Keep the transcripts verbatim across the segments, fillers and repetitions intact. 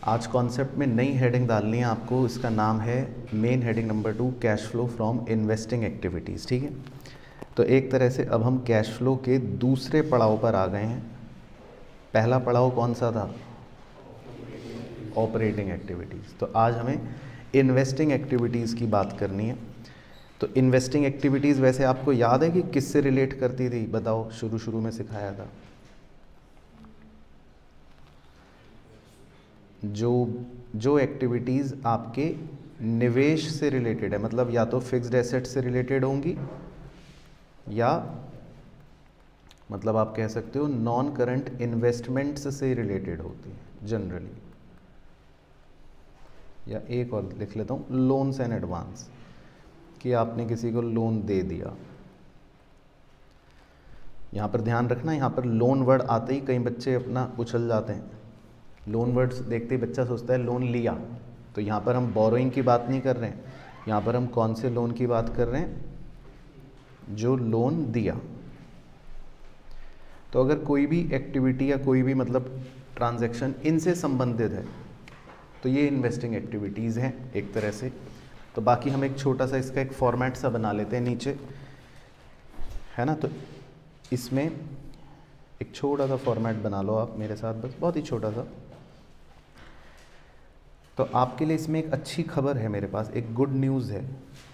आज कॉन्सेप्ट में नई हेडिंग डालनी है आपको। इसका नाम है main heading number two, cash flow from investing activities. ठीक है, तो एक तरह से अब हम कैश फ्लो के दूसरे पड़ाव पर आ गए हैं। पहला पड़ाव कौन सा था? Operating activities. तो आज हमें इन्वेस्टिंग एक्टिविटीज़ की बात करनी है। तो इन्वेस्टिंग एक्टिविटीज़ वैसे आपको याद है कि किससे रिलेट करती थी? बताओ, शुरू शुरू में सिखाया था। जो जो एक्टिविटीज़ आपके निवेश से रिलेटेड है, मतलब या तो फिक्स्ड एसेट से रिलेटेड होंगी या मतलब आप कह सकते हो नॉन करंट इन्वेस्टमेंट्स से रिलेटेड होती है जनरली। या एक और लिख लेता हूँ, लोन्स एंड एडवांस, कि आपने किसी को लोन दे दिया। यहाँ पर ध्यान रखना, यहाँ पर लोन वर्ड आते ही कई बच्चे अपना उछल जाते हैं। लोन वर्ड्स देखते ही बच्चा सोचता है लोन लिया। तो यहाँ पर हम बोरोइंग की बात नहीं कर रहे हैं, यहाँ पर हम कौन से लोन की बात कर रहे हैं? जो लोन दिया। तो अगर कोई भी एक्टिविटी या कोई भी मतलब ट्रांजैक्शन इनसे संबंधित है तो ये इन्वेस्टिंग एक्टिविटीज़ हैं एक तरह से। तो बाकी हम एक छोटा सा इसका एक फॉर्मेट सा बना लेते हैं नीचे, है ना। तो इसमें एक छोटा सा फॉर्मेट बना लो आप मेरे साथ, बस बहुत ही छोटा सा। तो आपके लिए इसमें एक अच्छी खबर है मेरे पास, एक गुड न्यूज़ है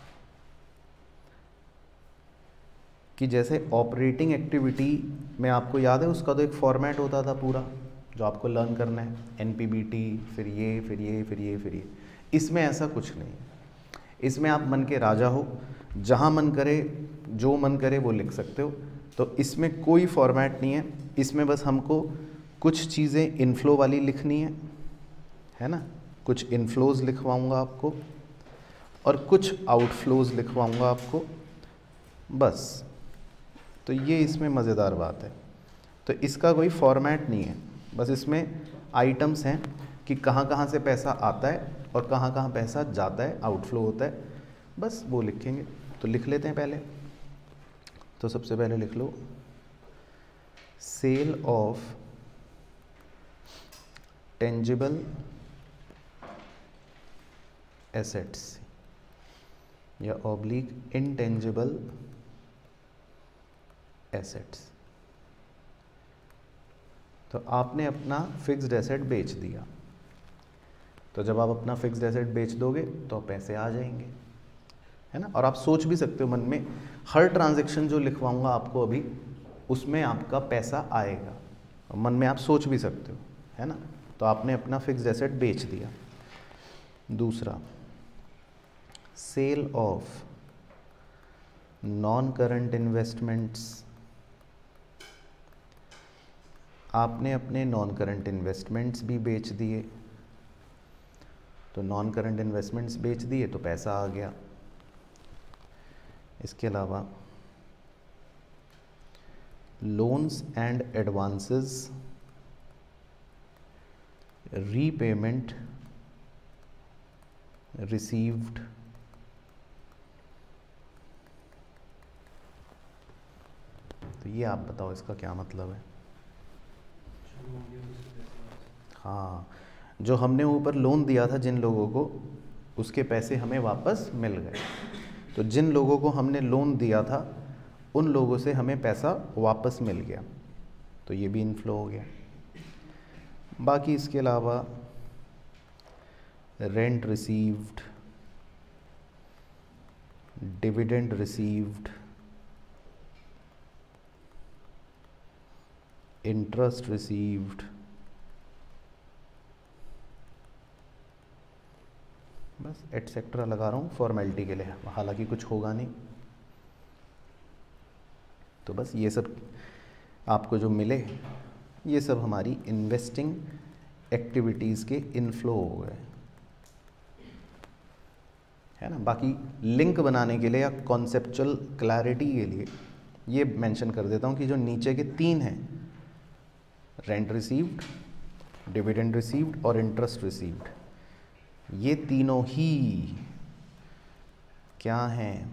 कि जैसे ऑपरेटिंग एक्टिविटी में आपको याद है उसका तो एक फॉर्मेट होता था पूरा जो आपको लर्न करना है, एन पी बी टी, फिर ये फिर ये फिर ये फिर ये। इसमें ऐसा कुछ नहीं है। इसमें आप मन के राजा हो, जहाँ मन करे जो मन करे वो लिख सकते हो। तो इसमें कोई फॉर्मेट नहीं है। इसमें बस हमको कुछ चीज़ें इनफ्लो वाली लिखनी है, है ना। कुछ इनफ्लोज लिखवाऊंगा आपको और कुछ आउटफ्लोज लिखवाऊंगा आपको, बस। तो ये इसमें मज़ेदार बात है। तो इसका कोई फॉर्मेट नहीं है, बस इसमें आइटम्स हैं कि कहाँ कहाँ से पैसा आता है और कहाँ कहाँ पैसा जाता है, आउटफ्लो होता है, बस वो लिखेंगे। तो लिख लेते हैं पहले। तो सबसे पहले लिख लो सेल ऑफ टेंजिबल एसेट्स या ऑब्लिक इनटेंजिबल एसेट्स। तो आपने अपना फिक्स्ड एसेट बेच दिया। तो जब आप अपना फिक्स्ड एसेट बेच दोगे तो पैसे आ जाएंगे, है ना। और आप सोच भी सकते हो मन में, हर ट्रांजैक्शन जो लिखवाऊंगा आपको अभी उसमें आपका पैसा आएगा, और मन में आप सोच भी सकते हो, है ना। तो आपने अपना फिक्स्ड एसेट बेच दिया। दूसरा, sale of non current investments. आपने अपने नॉन करंट इन्वेस्टमेंट्स भी बेच दिए। तो नॉन करंट इन्वेस्टमेंट्स बेच दिए तो पैसा आ गया। इसके अलावा loans and advances, repayment received. तो ये आप बताओ इसका क्या मतलब है? हाँ, जो हमने ऊपर लोन दिया था जिन लोगों को, उसके पैसे हमें वापस मिल गए। तो जिन लोगों को हमने लोन दिया था उन लोगों से हमें पैसा वापस मिल गया, तो ये भी इनफ्लो हो गया। बाकी इसके अलावा rent received, dividend received, interest received, बस एटसेट्रा लगा रहा हूँ फॉर्मेलिटी के लिए, हालांकि कुछ होगा नहीं। तो बस ये सब आपको जो मिले ये सब हमारी इन्वेस्टिंग एक्टिविटीज़ के इनफ्लो हो गए, है ना। बाकी लिंक बनाने के लिए या कॉन्सेप्चुअल क्लैरिटी के लिए ये मेंशन कर देता हूँ कि जो नीचे के तीन हैं, रेंट रिसीव्ड, डिविडेंड रिसीव्ड और इंटरेस्ट रिसीव्ड, ये तीनों ही क्या हैं?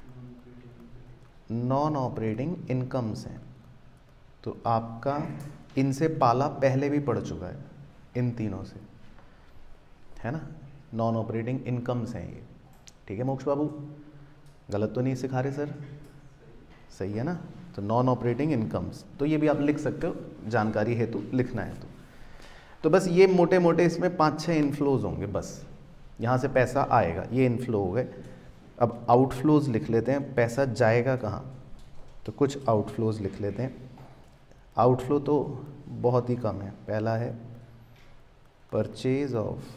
नॉन ऑपरेटिंग इनकम्स हैं। तो आपका इनसे पाला पहले भी पड़ चुका है, इन तीनों से। है ना, नॉन ऑपरेटिंग इनकम्स हैं ये। ठीक है मोक्ष बाबू, गलत तो नहीं सिखा रहे सर? सही है ना। तो नॉन ऑपरेटिंग इनकम्स, तो ये भी आप लिख सकते हो, जानकारी हेतु लिखना है तो तो बस ये मोटे मोटे इसमें पाँच छः इनफ्लोज होंगे, बस यहाँ से पैसा आएगा, ये इनफ्लो हो गए। अब आउटफ्लोज लिख लेते हैं, पैसा जाएगा कहाँ, तो कुछ आउटफ्लोज लिख लेते हैं। आउटफ्लो तो बहुत ही कम है। पहला है परचेज ऑफ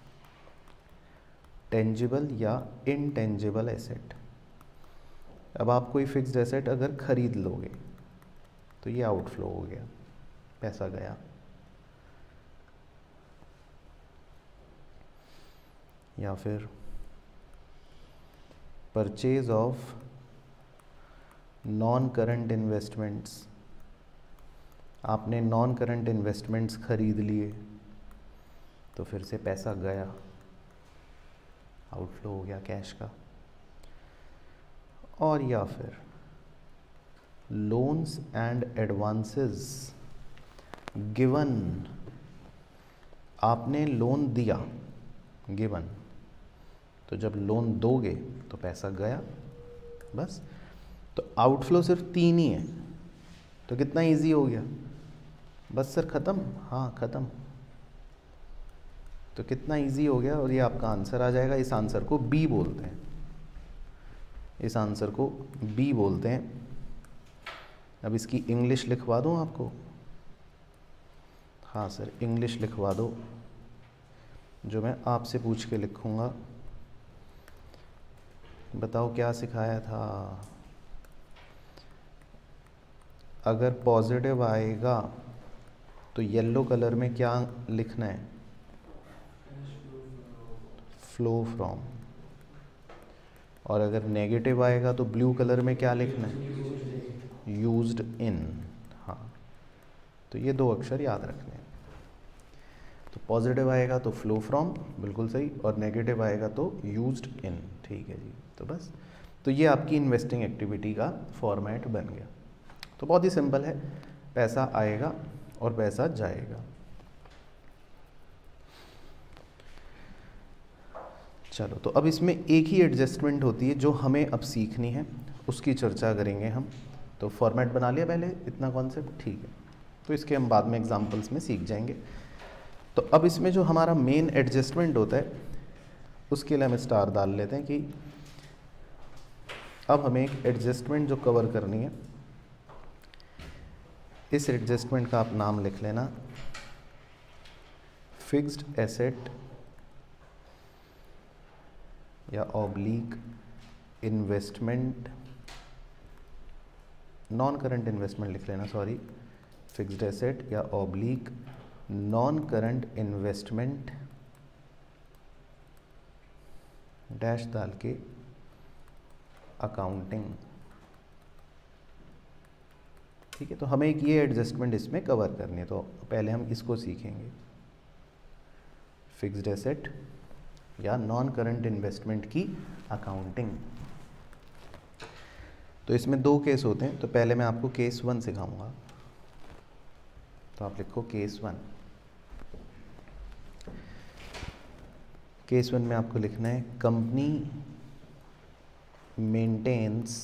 टेंजिबल या इनटेंजिबल एसेट। अब आप कोई फिक्स्ड एसेट अगर खरीद लोगे तो ये आउटफ्लो हो गया, पैसा गया। या फिर purchase of non current investments, आपने नॉन करंट इन्वेस्टमेंट्स खरीद लिए तो फिर से पैसा गया, आउटफ्लो हो गया कैश का। और या फिर लोन्स एंड एडवांसेस गिवन, आपने लोन दिया, गिवन, तो जब लोन दोगे तो पैसा गया, बस। तो आउटफ्लो सिर्फ तीन ही है, तो कितना इजी हो गया, बस सर ख़त्म। हाँ ख़त्म, तो कितना इजी हो गया और ये आपका आंसर आ जाएगा। इस आंसर को बी बोलते हैं, इस आंसर को बी बोलते हैं। अब इसकी इंग्लिश लिखवा दूँ आपको? हाँ सर, इंग्लिश लिखवा दो, जो मैं आपसे पूछ के लिखूँगा। बताओ क्या सिखाया था? अगर पॉजिटिव आएगा तो येलो कलर में क्या लिखना है? Flow from. और अगर नेगेटिव आएगा तो ब्लू कलर में क्या लिखना है? Used in. हाँ, तो ये दो अक्षर याद रखने हैं। तो पॉजिटिव आएगा तो फ्लो फ्रॉम, बिल्कुल सही, और नेगेटिव आएगा तो यूज्ड इन। ठीक है जी, तो बस, तो ये आपकी इन्वेस्टिंग एक्टिविटी का फॉर्मेट बन गया। तो बहुत ही सिंपल है, पैसा आएगा और पैसा जाएगा। चलो, तो अब इसमें एक ही एडजस्टमेंट होती है जो हमें अब सीखनी है, उसकी चर्चा करेंगे हम। तो फॉर्मेट बना लिया पहले, इतना कॉन्सेप्ट, ठीक है। तो इसके हम बाद में एग्जांपल्स में सीख जाएंगे। तो अब इसमें जो हमारा मेन एडजस्टमेंट होता है, उसके लिए हम स्टार डाल लेते हैं कि अब हमें एक एडजस्टमेंट जो कवर करनी है, इस एडजस्टमेंट का आप नाम लिख लेना फिक्स्ड एसेट या oblique investment, non current investment लिख लेना, सॉरी, फिक्स्ड एसेट या oblique non current investment dash डाल के अकाउंटिंग। ठीक है, तो हमें एक ये एडजस्टमेंट इसमें कवर करनी है, तो पहले हम इसको सीखेंगे, फिक्स्ड एसेट या नॉन करंट इन्वेस्टमेंट की अकाउंटिंग। तो इसमें दो केस होते हैं, तो पहले मैं आपको केस वन सिखाऊंगा। तो आप लिखो केस वन। केस वन में आपको लिखना है कंपनी मेंटेन्स,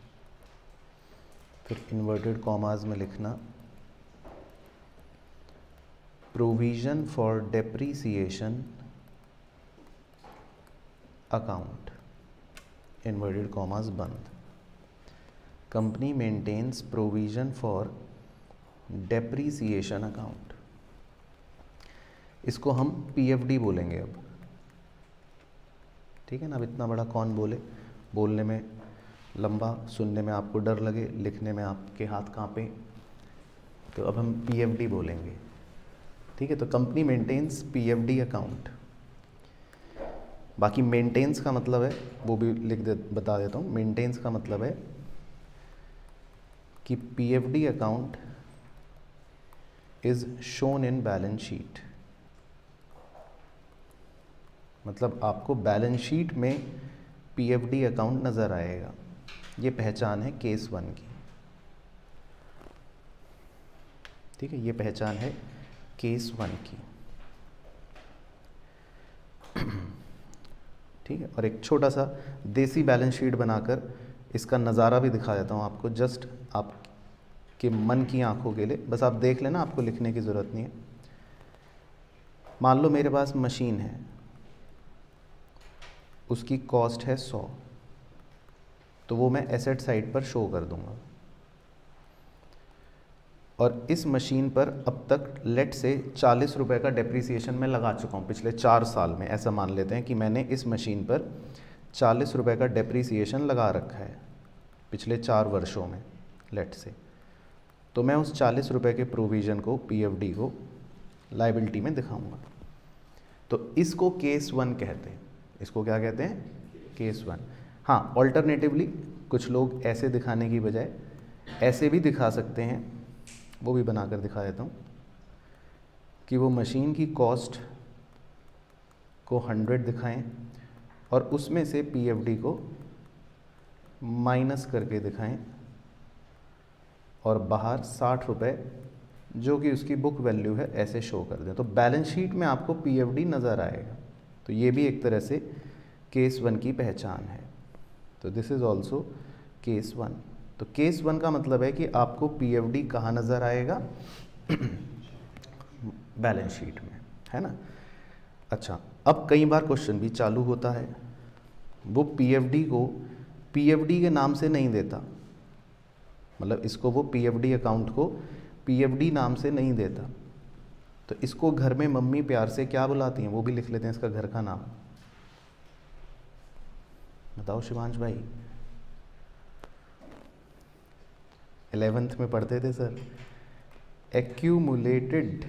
फिर इन्वर्टेड कॉमास में लिखना provision for depreciation account, inverted commas बंद। Company maintains provision for depreciation account, इसको हम पीएफडी बोलेंगे अब। ठीक है ना, अब इतना बड़ा कौन बोले, बोलने में लंबा, सुनने में आपको डर लगे, लिखने में आपके हाथ कांपे, तो अब हम पीएफडी बोलेंगे। ठीक है, तो कंपनी मेंटेन्स पीएफडी अकाउंट। बाकी मेंटेन्स का मतलब है, वो भी लिख दे बता देता हूँ। मेंटेन्स का मतलब है कि PFD account is shown in balance sheet, मतलब आपको बैलेंस शीट में पीएफडी अकाउंट नज़र आएगा। ये पहचान है केस वन की। ठीक है, ये पहचान है केस वन की। ठीक है। और एक छोटा सा देसी बैलेंस शीट बनाकर इसका नज़ारा भी दिखा देता हूँ आपको, जस्ट आपके मन की आंखों के लिए, बस आप देख लेना, आपको लिखने की ज़रूरत नहीं है। मान लो मेरे पास मशीन है, उसकी कॉस्ट है सौ, तो वो मैं एसेट साइड पर शो कर दूंगा। और इस मशीन पर अब तक लेट से चालीस रुपए का डेप्रीसिएशन मैं लगा चुका हूँ पिछले चार साल में। ऐसा मान लेते हैं कि मैंने इस मशीन पर चालीस रुपए का डेप्रीसिएशन लगा रखा है पिछले चार वर्षों में लेट से। तो मैं उस चालीस रुपए के प्रोविज़न को, पीएफडी को, लाइबिलिटी में दिखाऊंगा। तो इसको केस वन कहते हैं। इसको क्या कहते हैं? Case one. हाँ, ऑल्टरनेटिवली कुछ लोग ऐसे दिखाने की बजाय ऐसे भी दिखा सकते हैं, वो भी बनाकर दिखा देता हूँ, कि वो मशीन की कॉस्ट को हंड्रेड दिखाएं और उसमें से पीएफडी को माइनस करके दिखाएं और बाहर साठ रुपये जो कि उसकी बुक वैल्यू है ऐसे शो कर दें। तो बैलेंस शीट में आपको पीएफडी नज़र आएगा। तो ये भी एक तरह से केस वन की पहचान है। तो this is also case one. तो केस वन का मतलब है कि आपको पीएफडी कहाँ नज़र आएगा? बैलेंस शीट में, है ना। अच्छा, अब कई बार क्वेश्चन भी चालू होता है, वो पीएफडी को पीएफडी के नाम से नहीं देता, मतलब इसको वो पीएफडी अकाउंट को पीएफडी नाम से नहीं देता। तो इसको घर में मम्मी प्यार से क्या बुलाती हैं, वो भी लिख लेते हैं इसका घर का नाम। बताओ शिवांश भाई, इलेवेंथ में पढ़ते थे सर, एक्यूमुलेटेड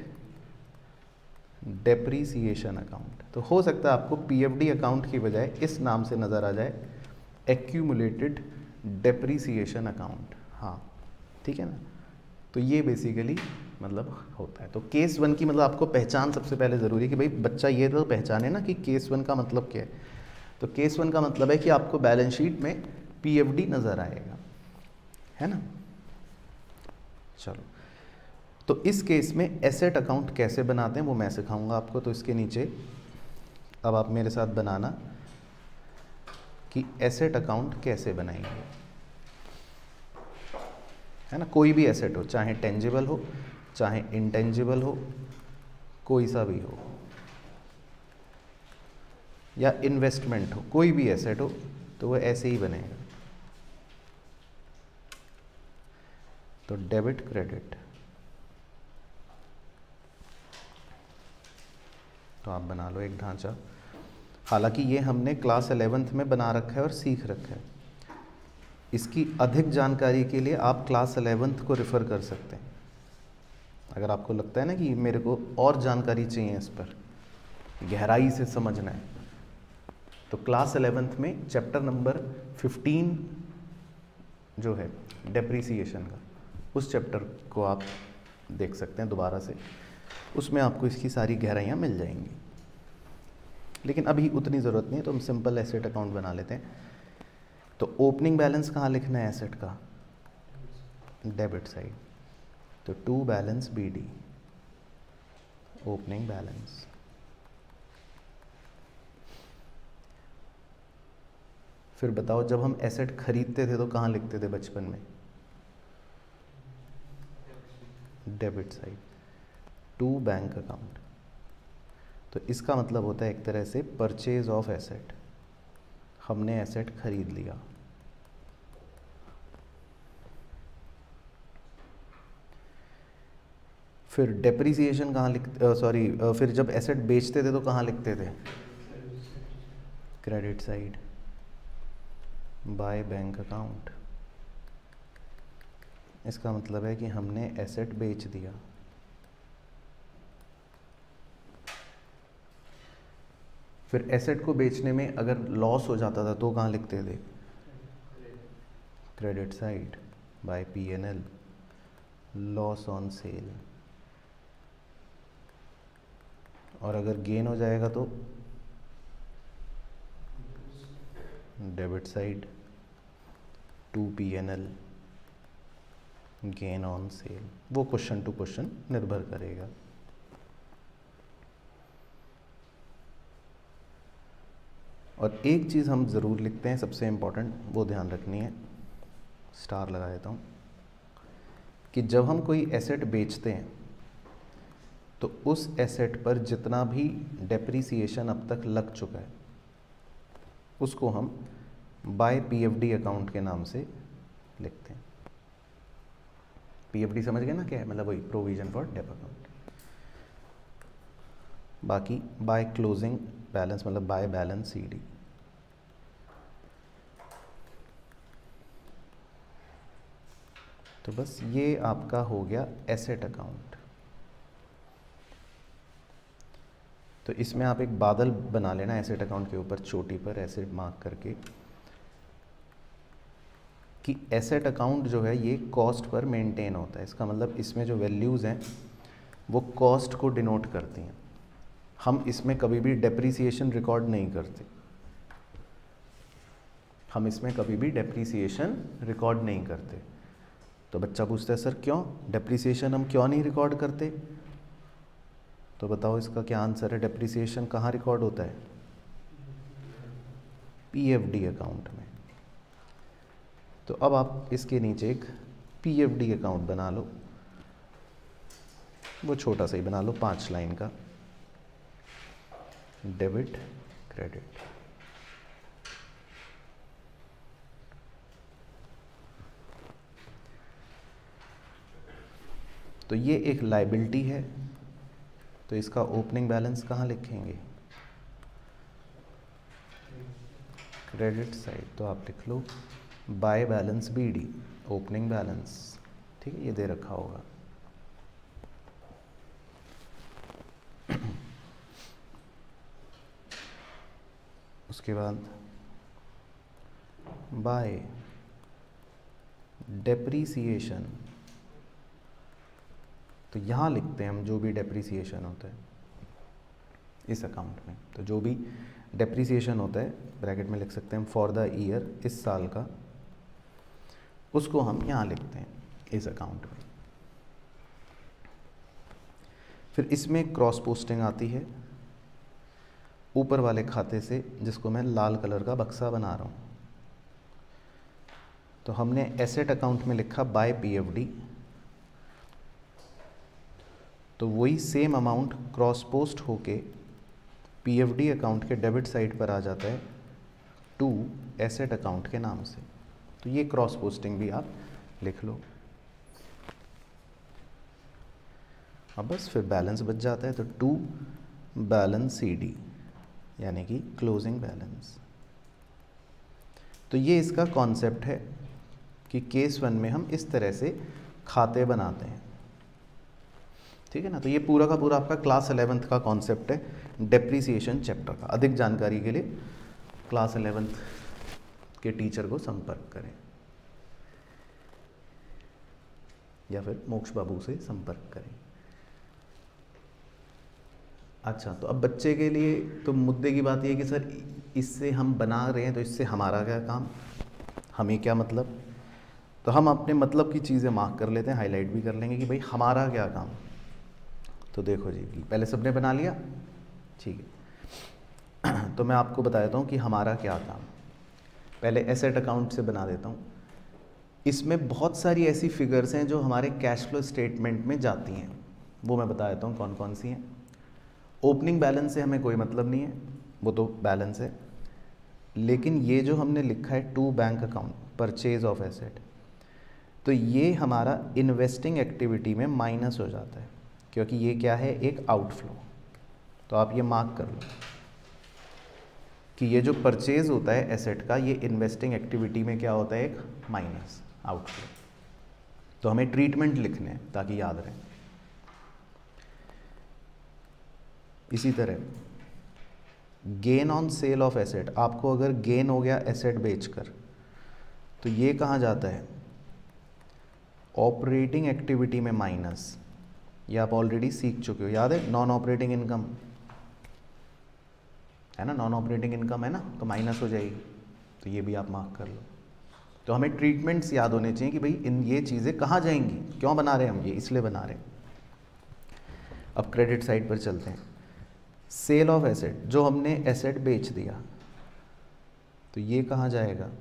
डेप्रीसिएशन अकाउंट। तो हो सकता है आपको पीएफडी अकाउंट की बजाय इस नाम से नज़र आ जाए, एक्यूमुलेटेड डेप्रीसिएशन अकाउंट। हाँ, ठीक है ना। तो ये बेसिकली मतलब होता है। तो केस वन की मतलब आपको पहचान सबसे पहले ज़रूरी है कि भाई बच्चा ये तो पहचाने ना कि केस वन का मतलब क्या है। तो केस वन का मतलब है कि आपको बैलेंस शीट में पीएफडी नज़र आएगा, है ना। चलो, तो इस केस में एसेट अकाउंट कैसे बनाते हैं वो मैं सिखाऊंगा आपको। तो इसके नीचे अब आप मेरे साथ बनाना कि एसेट अकाउंट कैसे बनाएंगे, है ना। कोई भी एसेट हो, चाहे टेंजिबल हो चाहे इंटेंजिबल हो, कोई सा भी हो, या इन्वेस्टमेंट हो, कोई भी एसेट हो, तो वो ऐसे ही बनेगा। तो डेबिट क्रेडिट, तो आप बना लो एक ढांचा। हालांकि ये हमने क्लास इलेवेंथ में बना रखा है और सीख रखा है। इसकी अधिक जानकारी के लिए आप क्लास इलेवेंथ को रेफ़र कर सकते हैं। अगर आपको लगता है ना कि मेरे को और जानकारी चाहिए, इस पर गहराई से समझना है, तो क्लास इलेवेंथ में चैप्टर नंबर फिफ्टीन जो है डेप्रीसिएशन का, उस चैप्टर को आप देख सकते हैं दोबारा से। उसमें आपको इसकी सारी गहराइयाँ मिल जाएंगी। लेकिन अभी उतनी ज़रूरत नहीं है, तो हम सिंपल एसेट अकाउंट बना लेते हैं। तो ओपनिंग बैलेंस कहाँ लिखना है एसेट का? Debit side. तो to balance B D, opening balance. फिर बताओ, जब हम एसेट खरीदते थे तो कहाँ लिखते थे बचपन में? Debit side, to bank account. तो इसका मतलब होता है एक तरह से परचेज ऑफ एसेट, हमने एसेट खरीद लिया। फिर डेप्रीसिएशन कहाँ लिख सॉरी फिर जब एसेट बेचते थे तो कहाँ लिखते थे? Credit side, by bank account. इसका मतलब है कि हमने एसेट बेच दिया। फिर एसेट को बेचने में अगर लॉस हो जाता था तो कहाँ लिखते थे? Credit side, by P N L, loss on sale. और अगर गेन हो जाएगा तो debit side, to P N L, gain on sale. वो क्वेश्चन टू क्वेश्चन निर्भर करेगा। और एक चीज़ हम ज़रूर लिखते हैं सबसे इम्पोर्टेंट, वो ध्यान रखनी है, स्टार लगा देता हूँ, कि जब हम कोई एसेट बेचते हैं तो उस एसेट पर जितना भी डेप्रीसिएशन अब तक लग चुका है उसको हम बाय पीएफडी अकाउंट के नाम से लिखते हैं। पीएफडी समझ गए ना क्या है, मतलब वही प्रोविजन फॉर डेप अकाउंट। बाकी बाय क्लोजिंग बैलेंस मतलब बाय बैलेंस सीडी। तो बस ये आपका हो गया एसेट अकाउंट। तो इसमें आप एक बादल बना लेना एसेट अकाउंट के ऊपर चोटी पर ऐसे मार्क करके कि एसेट अकाउंट जो है ये कॉस्ट पर मेंटेन होता है। इसका मतलब इसमें जो वैल्यूज़ हैं वो कॉस्ट को डिनोट करती हैं। हम इसमें कभी भी डेप्रीसिएशन रिकॉर्ड नहीं करते, हम इसमें कभी भी डेप्रीसिएशन रिकॉर्ड नहीं करते। तो बच्चा पूछता है सर क्यों डेप्रीसिएशन हम क्यों नहीं रिकॉर्ड करते? तो बताओ इसका क्या आंसर है। डेप्रीसिएशन कहाँ रिकॉर्ड होता है? पीएफडी अकाउंट में। तो अब आप इसके नीचे एक पीएफडी अकाउंट बना लो, वो छोटा सा ही बना लो, पांच लाइन का, डेबिट क्रेडिट। तो ये एक लायबिलिटी है, तो इसका ओपनिंग बैलेंस कहाँ लिखेंगे? Credit side. तो आप लिख लो by balance BD, opening balance, ठीक है, ये दे रखा होगा। उसके बाद बाय डेप्रीसिएशन, तो यहाँ लिखते हैं हम जो भी डेप्रीसिएशन होता है इस अकाउंट में। तो जो भी डेप्रीसिएशन होता है ब्रैकेट में लिख सकते हैं हम फॉर द ईयर, इस साल का, उसको हम यहाँ लिखते हैं इस अकाउंट में। फिर इसमें क्रॉस पोस्टिंग आती है ऊपर वाले खाते से, जिसको मैं लाल कलर का बक्सा बना रहा हूँ। तो हमने एसेट अकाउंट में लिखा बाय पीएफडी, तो वही सेम अमाउंट क्रॉस पोस्ट होके पीएफडी अकाउंट के डेबिट साइड पर आ जाता है टू एसेट अकाउंट के नाम से। तो ये क्रॉस पोस्टिंग भी आप लिख लो। अब बस फिर बैलेंस बच जाता है, तो टू बैलेंस सीडी यानी कि क्लोजिंग बैलेंस। तो ये इसका कॉन्सेप्ट है कि केस वन में हम इस तरह से खाते बनाते हैं, ठीक है ना। तो ये पूरा का पूरा आपका क्लास इलेवेंथ का कॉन्सेप्ट है डेप्रीसिएशन चैप्टर का। अधिक जानकारी के लिए क्लास इलेवेंथ के टीचर को संपर्क करें या फिर मोक्ष बाबू से संपर्क करें। अच्छा, तो अब बच्चे के लिए तो मुद्दे की बात ये है कि सर इससे हम बना रहे हैं तो इससे हमारा क्या काम, हमें क्या मतलब। तो हम अपने मतलब की चीज़ें मार्क कर लेते हैं, हाईलाइट भी कर लेंगे कि भाई हमारा क्या काम। तो देखो जी, पहले सबने बना लिया, ठीक है। तो मैं आपको बता देता हूँ कि हमारा क्या काम। पहले एसेट अकाउंट से बना देता हूँ। इसमें बहुत सारी ऐसी फिगर्स हैं जो हमारे कैश फ्लो स्टेटमेंट में जाती हैं, वो मैं बता देता हूँ कौन कौन सी हैं। ओपनिंग बैलेंस से हमें कोई मतलब नहीं है, वो तो बैलेंस है। लेकिन ये जो हमने लिखा है to bank account purchase of asset, तो ये हमारा इन्वेस्टिंग एक्टिविटी में माइनस हो जाता है, क्योंकि ये क्या है, एक आउटफ्लो। तो आप ये मार्क कर लो कि ये जो परचेज होता है एसेट का, ये इन्वेस्टिंग एक्टिविटी में क्या होता है, एक माइनस आउटफ्लो। तो हमें ट्रीटमेंट लिखने हैं ताकि याद रहे। इसी तरह gain on sale of asset, आपको अगर गेन हो गया एसेट बेचकर, तो ये कहाँ जाता है, ऑपरेटिंग एक्टिविटी में माइनस। ये आप ऑलरेडी सीख चुके हो, याद है, नॉन ऑपरेटिंग इनकम है ना, नॉन ऑपरेटिंग इनकम है ना, तो माइनस हो जाएगी। तो ये भी आप मार्क कर लो। तो हमें ट्रीटमेंट्स याद होने चाहिए कि भाई इन ये चीज़ें कहाँ जाएंगी, क्यों बना रहे हैं हम, ये इसलिए बना रहे हैं। अब क्रेडिट साइड पर चलते हैं। सेल ऑफ एसेट, जो हमने एसेट बेच दिया, तो ये कहाँ जाएगा,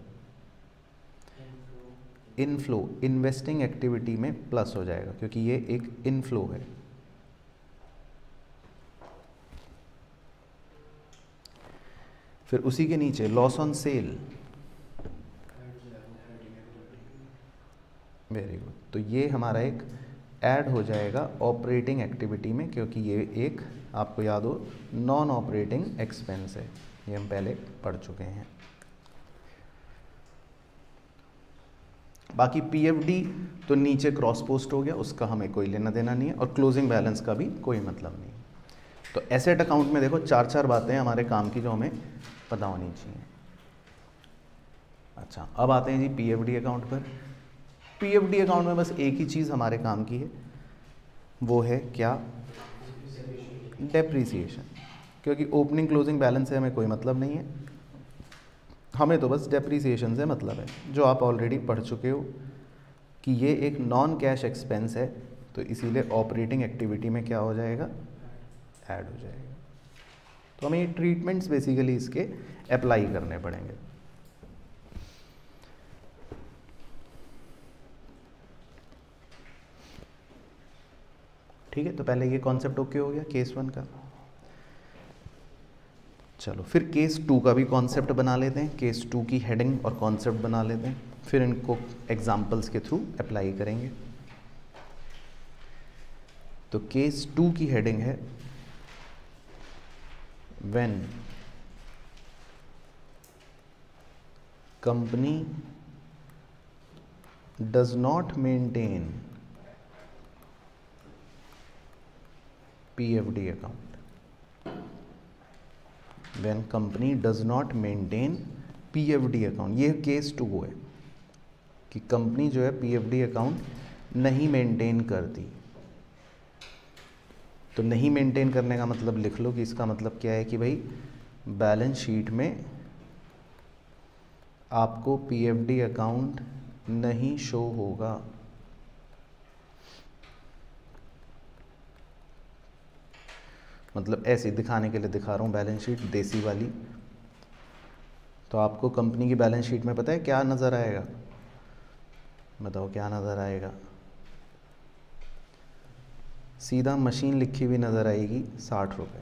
इनफ्लो, इन्वेस्टिंग एक्टिविटी में प्लस हो जाएगा क्योंकि ये एक इनफ्लो है। फिर उसी के नीचे loss on sale, very good, तो ये हमारा एक ऐड हो जाएगा ऑपरेटिंग एक्टिविटी में क्योंकि ये एक, आपको याद हो, नॉन ऑपरेटिंग एक्सपेंस है, ये हम पहले पढ़ चुके हैं। बाकी पीएफडी तो नीचे क्रॉस पोस्ट हो गया, उसका हमें कोई लेना देना नहीं है, और क्लोजिंग बैलेंस का भी कोई मतलब नहीं। तो एसेट अकाउंट में देखो चार चार बातें हमारे काम की जो हमें पता होनी चाहिए। अच्छा, अब आते हैं जी पीएफडी अकाउंट पर। पीएफडी अकाउंट में बस एक ही चीज़ हमारे काम की है, वो है क्या, डेप्रीसिएशन, क्योंकि ओपनिंग क्लोजिंग बैलेंस से हमें कोई मतलब नहीं है, हमें तो बस डेप्रीसिएशन से मतलब है, जो आप ऑलरेडी पढ़ चुके हो कि ये एक नॉन कैश एक्सपेंस है, तो इसीलिए ऑपरेटिंग एक्टिविटी में क्या हो जाएगा, ऐड हो जाएगा। तो हमें ये ट्रीटमेंट्स बेसिकली इसके अप्लाई करने पड़ेंगे। ठीक है, तो पहले ये कॉन्सेप्ट ओके हो गया केस वन का। चलो फिर केस टू का भी कॉन्सेप्ट बना लेते हैं, केस टू की हेडिंग और कॉन्सेप्ट बना लेते हैं, फिर इनको एग्जाम्पल्स के थ्रू अप्लाई करेंगे। तो केस टू की हेडिंग है when company does not maintain PFD account, when company does not maintain PFD account. ये केस टू है कि कंपनी जो है पीएफडी अकाउंट नहीं मेंटेन करती। तो नहीं मेंटेन करने का मतलब लिख लो कि इसका मतलब क्या है कि भाई बैलेंस शीट में आपको पीएफडी अकाउंट नहीं शो होगा। मतलब ऐसे दिखाने के लिए दिखा रहा हूँ बैलेंस शीट देसी वाली। तो आपको कंपनी की बैलेंस शीट में पता है क्या नज़र आएगा, बताओ क्या नज़र आएगा, सीधा मशीन लिखी हुई नज़र आएगी साठ रुपये,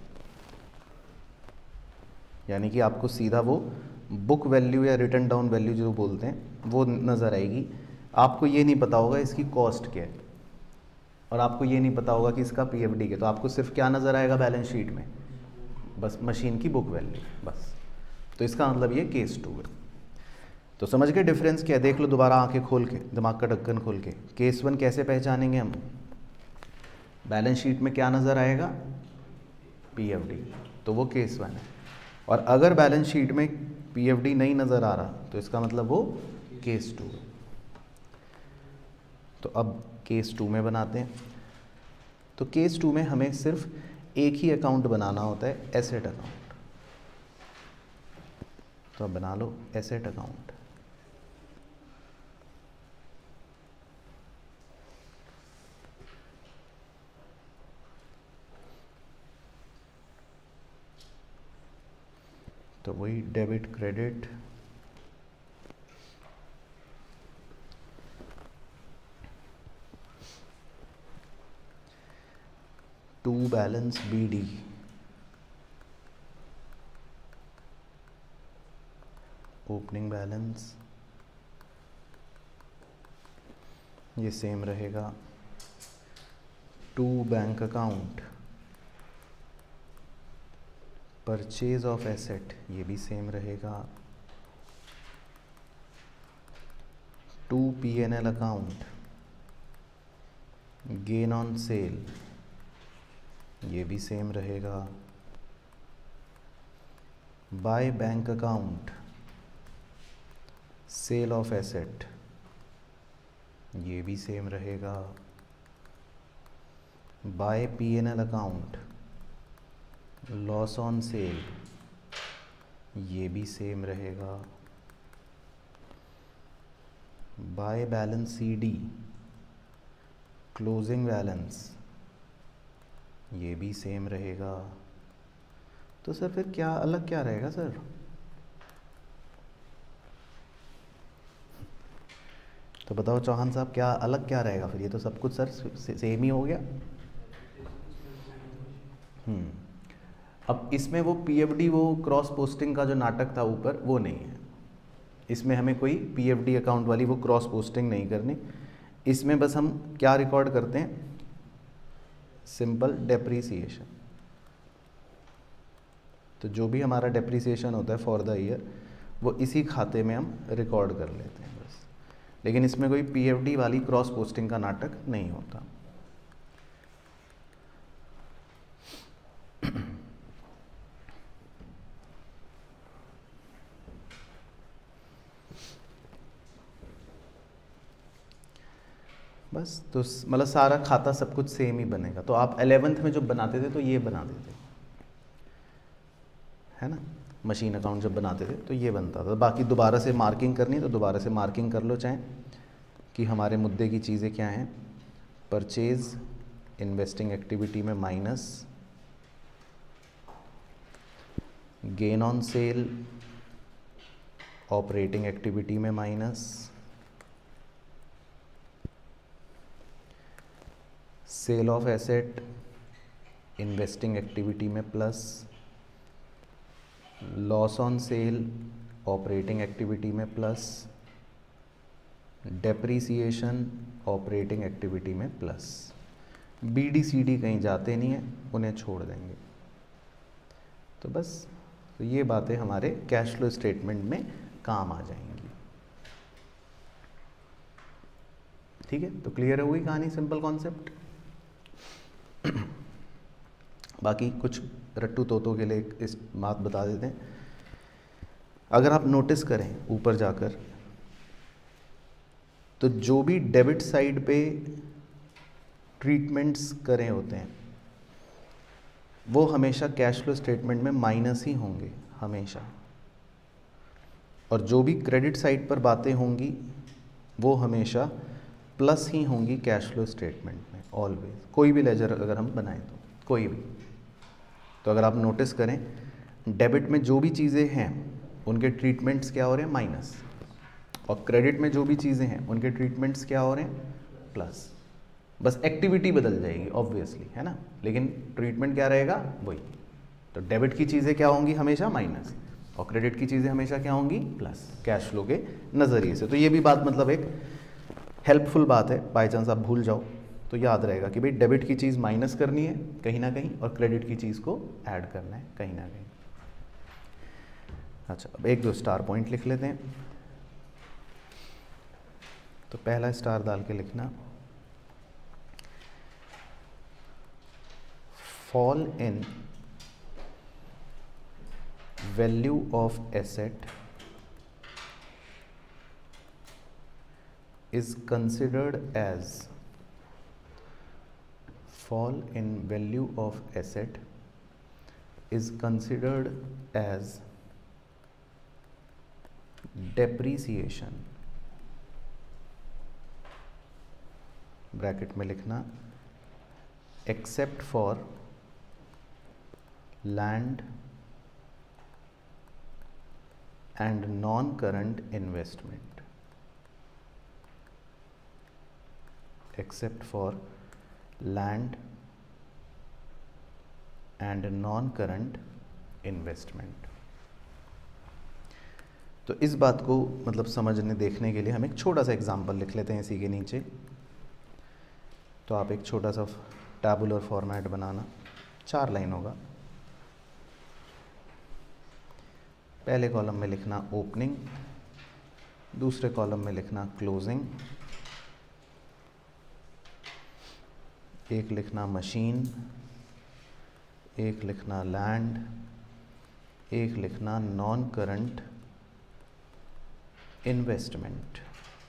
यानी कि आपको सीधा वो बुक वैल्यू या रिटर्न डाउन वैल्यू जो बोलते हैं वो नज़र आएगी। आपको ये नहीं पता होगा इसकी कॉस्ट क्या है, और आपको ये नहीं पता होगा कि इसका पीएफडी क्या, तो आपको सिर्फ क्या नज़र आएगा बैलेंस शीट में, बस मशीन की बुक वैल्यू बस। तो इसका मतलब ये केस टू है। तो समझ गए डिफरेंस क्या है, देख लो दोबारा आंखें खोल के, दिमाग का ढक्कन खोल के। केस वन कैसे पहचानेंगे हम, बैलेंस शीट में क्या नज़र आएगा, पीएफडी, तो वो केस वन है। और अगर बैलेंस शीट में पीएफडी नहीं नज़र आ रहा तो इसका मतलब वो केस टू है। तो अब केस टू में बनाते हैं। तो केस टू में हमें सिर्फ एक ही अकाउंट बनाना होता है, एसेट अकाउंट। तो अब बना लो एसेट अकाउंट। तो वही debit credit, to balance BD, opening balance ये सेम रहेगा, to bank account, purchase of asset ये भी सेम रहेगा, to P N L account, gain on sale ये भी सेम रहेगा, by bank account, sale of asset ये भी सेम रहेगा, by P N L account, loss on sale ये भी सेम रहेगा, by balance C D, closing balance ये भी सेम रहेगा। तो सर फिर क्या अलग क्या रहेगा सर, तो बताओ चौहान साहब, क्या अलग क्या रहेगा फिर? ये तो सब कुछ सर से, सेम ही हो गया। हम्म अब इसमें वो पीएफडी, वो क्रॉस पोस्टिंग का जो नाटक था ऊपर, वो नहीं है। इसमें हमें कोई पीएफडी अकाउंट वाली वो क्रॉस पोस्टिंग नहीं करनी। इसमें बस हम क्या रिकॉर्ड करते हैं? Simple depreciation. तो जो भी हमारा डेप्रीसिएशन होता है फॉर द ईयर, वो इसी खाते में हम रिकॉर्ड कर लेते हैं बस। लेकिन इसमें कोई पीएफडी वाली क्रॉस पोस्टिंग का नाटक नहीं होता। बस तो मतलब सारा खाता सब कुछ सेम ही बनेगा। तो आप एलेवेंथ में जब बनाते थे तो ये बना देते, है ना, मशीन अकाउंट जब बनाते थे तो ये बनता था। बाकी दोबारा से मार्किंग करनी है तो दोबारा से मार्किंग कर लो, चाहे कि हमारे मुद्दे की चीज़ें क्या हैं। परचेज इन्वेस्टिंग एक्टिविटी में minus, gain on sale operating activity में minus, sale of asset investing activity में plus, loss on sale operating activity में प्लस, डेप्रीसिएशन ऑपरेटिंग एक्टिविटी में plus. B D C D कहीं जाते नहीं हैं, उन्हें छोड़ देंगे। तो बस तो ये बातें हमारे कैश फ्लो स्टेटमेंट में काम आ जाएंगी। ठीक है, तो क्लियर हो गई कहानी, सिंपल कॉन्सेप्ट। बाकी कुछ रट्टू तोतों के लिए इस बात बता देते हैं। अगर आप नोटिस करें ऊपर जाकर, तो जो भी डेबिट साइड पे ट्रीटमेंट्स करे होते हैं वो हमेशा कैश फ्लो स्टेटमेंट में माइनस ही होंगे हमेशा, और जो भी क्रेडिट साइड पर बातें होंगी वो हमेशा प्लस ही होंगी कैश फ्लो स्टेटमेंट में ऑलवेज। कोई भी लेजर अगर हम बनाएं तो कोई भी, तो अगर आप नोटिस करें डेबिट में जो भी चीज़ें हैं उनके ट्रीटमेंट्स क्या हो रहे हैं? माइनस, और क्रेडिट में जो भी चीज़ें हैं उनके ट्रीटमेंट्स क्या हो रहे हैं? प्लस। बस एक्टिविटी बदल जाएगी ऑब्वियसली, है ना, लेकिन ट्रीटमेंट क्या रहेगा? वही। तो डेबिट की चीज़ें क्या होंगी? हमेशा माइनस, और क्रेडिट की चीज़ें हमेशा क्या होंगी? प्लस, कैश फ्लो के नज़रिए से। तो ये भी बात मतलब एक हेल्पफुल बात है। बाई चांस आप भूल जाओ तो याद रहेगा कि भाई डेबिट की चीज़ माइनस करनी है कहीं ना कहीं, और क्रेडिट की चीज़ को ऐड करना है कहीं ना कहीं। अच्छा, अब एक दो स्टार पॉइंट लिख लेते हैं। तो पहला स्टार डाल के लिखना, fall in value of asset is considered as fall in value of asset is considered as depreciation, bracket में लिखना, except for land and non-current investment, except for land and non-current investment। तो इस बात को मतलब समझने देखने के लिए हम एक छोटा सा एग्जांपल लिख लेते हैं इसी के नीचे। तो आप एक छोटा सा टैबुलर फॉर्मेट बनाना, चार लाइन होगा। पहले कॉलम में लिखना ओपनिंग, दूसरे कॉलम में लिखना क्लोजिंग, एक लिखना मशीन, एक लिखना लैंड, एक लिखना non current investment.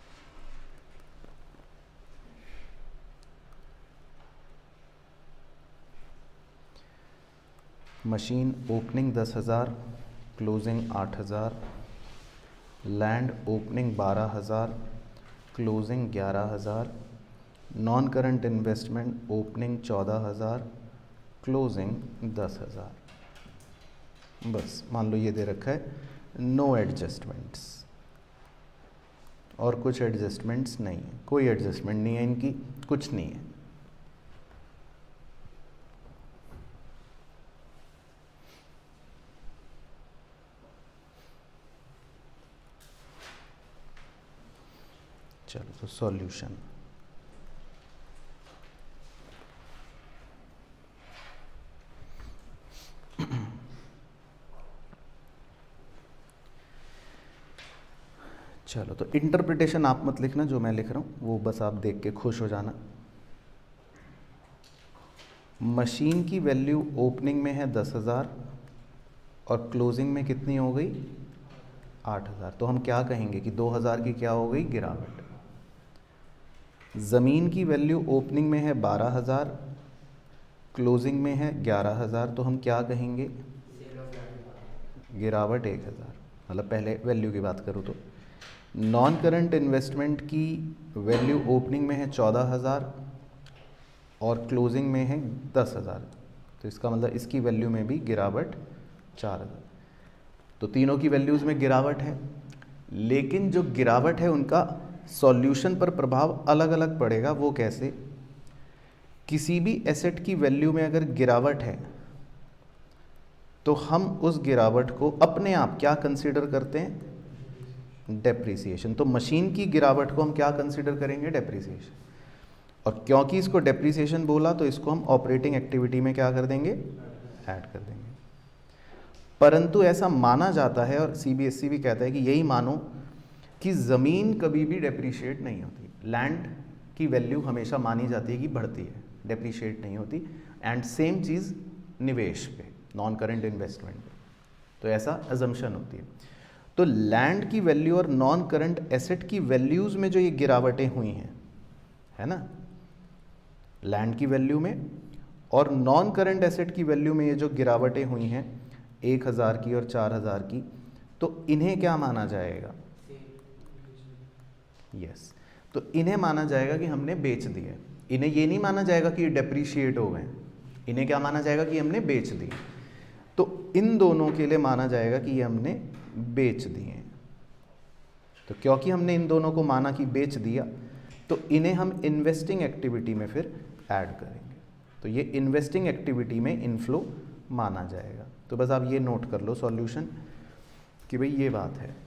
Machine opening दस हज़ार, क्लोजिंग आठ हज़ार, लैंड ओपनिंग बारह हज़ार, क्लोजिंग ग्यारह हज़ार, नॉन करंट इन्वेस्टमेंट ओपनिंग चौदह हज़ार, क्लोजिंग दस हज़ार। बस मान लो ये दे रखा है नो एडजस्टमेंट्स, और कुछ एडजस्टमेंट्स नहीं है, कोई एडजस्टमेंट नहीं है इनकी, कुछ नहीं है। चलो तो सॉल्यूशन, चलो तो इंटरप्रिटेशन आप मत लिखना, जो मैं लिख रहा हूँ वो बस आप देख के खुश हो जाना। मशीन की वैल्यू ओपनिंग में है दस हज़ार और क्लोजिंग में कितनी हो गई, आठ हज़ार। तो हम क्या कहेंगे कि दो हज़ार की क्या हो गई, गिरावट। ज़मीन की वैल्यू ओपनिंग में है बारह हज़ार, क्लोजिंग में है ग्यारह हज़ार, तो हम क्या कहेंगे, गिरावट एक हज़ार। मतलब पहले वैल्यू की बात करूँ तो नॉन करंट इन्वेस्टमेंट की वैल्यू ओपनिंग में है चौदह हज़ार और क्लोजिंग में है दस हज़ार, तो इसका मतलब इसकी वैल्यू में भी गिरावट चार हज़ार। तो तीनों की वैल्यूज़ में गिरावट है, लेकिन जो गिरावट है उनका सॉल्यूशन पर प्रभाव अलग अलग पड़ेगा। वो कैसे, किसी भी एसेट की वैल्यू में अगर गिरावट है तो हम उस गिरावट को अपने आप क्या कंसीडर करते हैं, डेप्रिसिएशन। तो मशीन की गिरावट को हम क्या कंसीडर करेंगे, डेप्रिसिएशन। और क्योंकि इसको डेप्रिसिएशन बोला तो इसको हम ऑपरेटिंग एक्टिविटी में क्या कर देंगे, ऐड कर देंगे। परंतु ऐसा माना जाता है और सीबीएसई भी कहता है कि यही मानो कि ज़मीन कभी भी डेप्रिशिएट नहीं होती। लैंड की वैल्यू हमेशा मानी जाती है कि बढ़ती है, डेप्रिशिएट नहीं होती। एंड सेम चीज़ निवेश पे, नॉन करंट इन्वेस्टमेंट पे, तो ऐसा अजम्पशन होती है। तो लैंड की वैल्यू और नॉन करंट एसेट की वैल्यूज़ में जो ये गिरावटें हुई हैं, है ना, लैंड की वैल्यू में और नॉन करंट एसेट की वैल्यू में ये जो गिरावटें हुई हैं एक हज़ार की और चार हज़ार की, तो इन्हें क्या माना जाएगा, यस yes. तो इन्हें माना जाएगा कि हमने बेच दिए। इन्हें ये नहीं माना जाएगा कि ये डेप्रीशिएट हो गए, इन्हें क्या माना जाएगा कि हमने बेच दिए। तो इन दोनों के लिए माना जाएगा कि ये हमने बेच दिए। तो क्योंकि हमने इन दोनों को माना कि बेच दिया, तो इन्हें हम इन्वेस्टिंग एक्टिविटी में फिर ऐड करेंगे। तो ये इन्वेस्टिंग एक्टिविटी में इनफ्लो माना जाएगा। तो बस आप ये नोट कर लो सॉल्यूशन कि भाई ये बात है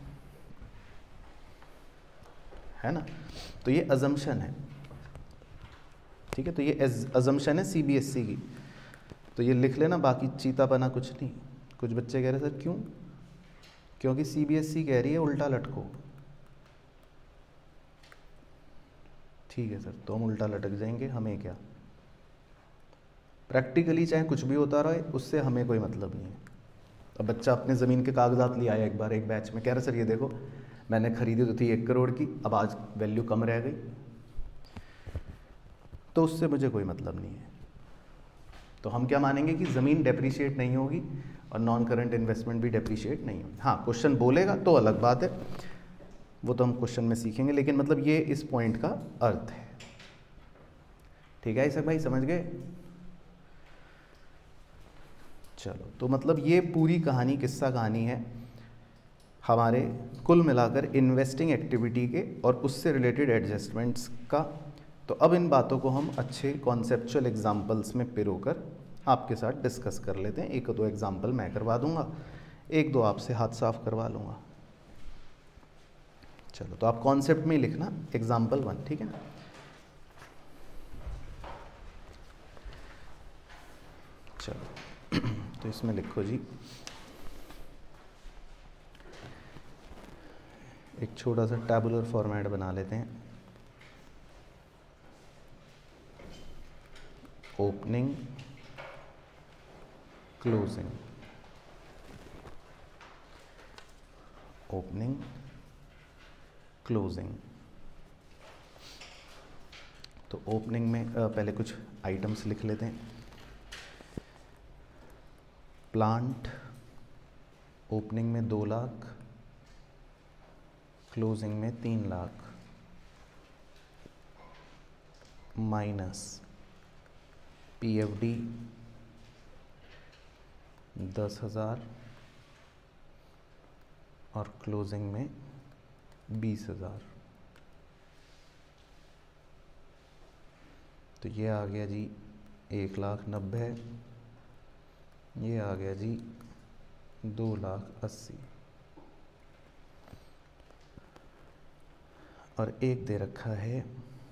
है ना। तो ये अजम्पशन है, ठीक है। तो ये अजम्पशन है सीबीएसई की, तो ये लिख लेना, बाकी चीतापना कुछ नहीं। कुछ बच्चे कह रहे सर क्यों, क्योंकि सीबीएसई कह रही है उल्टा लटको। ठीक है सर, तो हम उल्टा लटक जाएंगे, हमें क्या, प्रैक्टिकली चाहे कुछ भी होता रहे उससे हमें कोई मतलब नहीं है। अब बच्चा अपने ज़मीन के कागजात ले आया एक बार एक बैच में, कह रहा सर ये देखो मैंने खरीदी तो थी एक करोड़ की, अब आज वैल्यू कम रह गई, तो उससे मुझे कोई मतलब नहीं है। तो हम क्या मानेंगे कि ज़मीन डेप्रिशिएट नहीं होगी और नॉन करंट इन्वेस्टमेंट भी डेप्रिशिएट नहीं होगी। हाँ, क्वेश्चन बोलेगा तो अलग बात है, वो तो हम क्वेश्चन में सीखेंगे, लेकिन मतलब ये इस पॉइंट का अर्थ है। ठीक है ऐसा भाई, समझ गए। चलो, तो मतलब ये पूरी कहानी, किस्सा कहानी है हमारे कुल मिलाकर इन्वेस्टिंग एक्टिविटी के और उससे रिलेटेड एडजस्टमेंट्स का। तो अब इन बातों को हम अच्छे कॉन्सेप्चुअल एग्जांपल्स में पिरोकर आपके साथ डिस्कस कर लेते हैं। एक दो एग्जांपल मैं करवा दूंगा, एक दो आपसे हाथ साफ करवा लूँगा। चलो, तो आप कॉन्सेप्ट में ही लिखना एग्जांपल वन, ठीक है ना। चलो, तो इसमें लिखो जी, एक छोटा सा टैबुलर फॉर्मेट बना लेते हैं। Opening, closing, opening, closing. तो ओपनिंग में पहले कुछ आइटम्स लिख लेते हैं। प्लांट ओपनिंग में दो लाख, क्लोजिंग में तीन लाख, माइनस पीएफडी दस हज़ार और क्लोजिंग में बीस हज़ार। तो ये आ गया जी एक लाख नब्बे, ये आ गया जी दो लाख अस्सी, और एक दे रखा है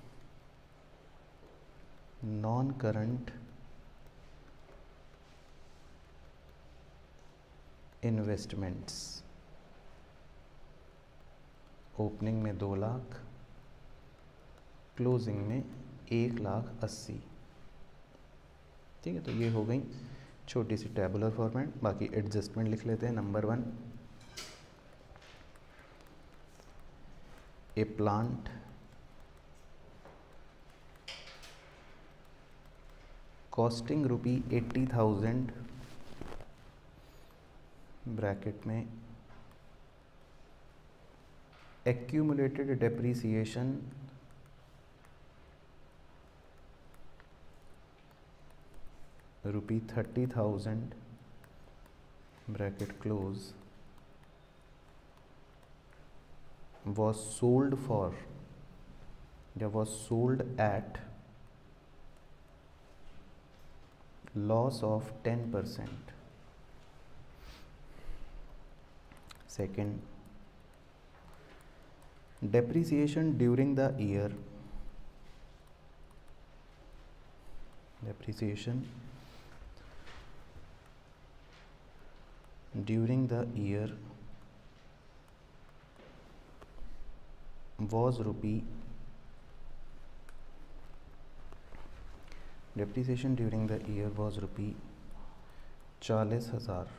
नॉन करंट इन्वेस्टमेंट्स, ओपनिंग में दो लाख, क्लोजिंग में एक लाख अस्सी। ठीक है, तो ये हो गई छोटी सी टेबुलर फॉर्मेट। बाकी एडजस्टमेंट लिख लेते हैं। Number one, a plant costing rupee eighty thousand, bracket में accumulated depreciation rupee thirty thousand, bracket close, was sold for या was sold at loss of ten percent. Second, depreciation during the year, depreciation during the year was rupee depreciation during the year was rupee चालीस हजार।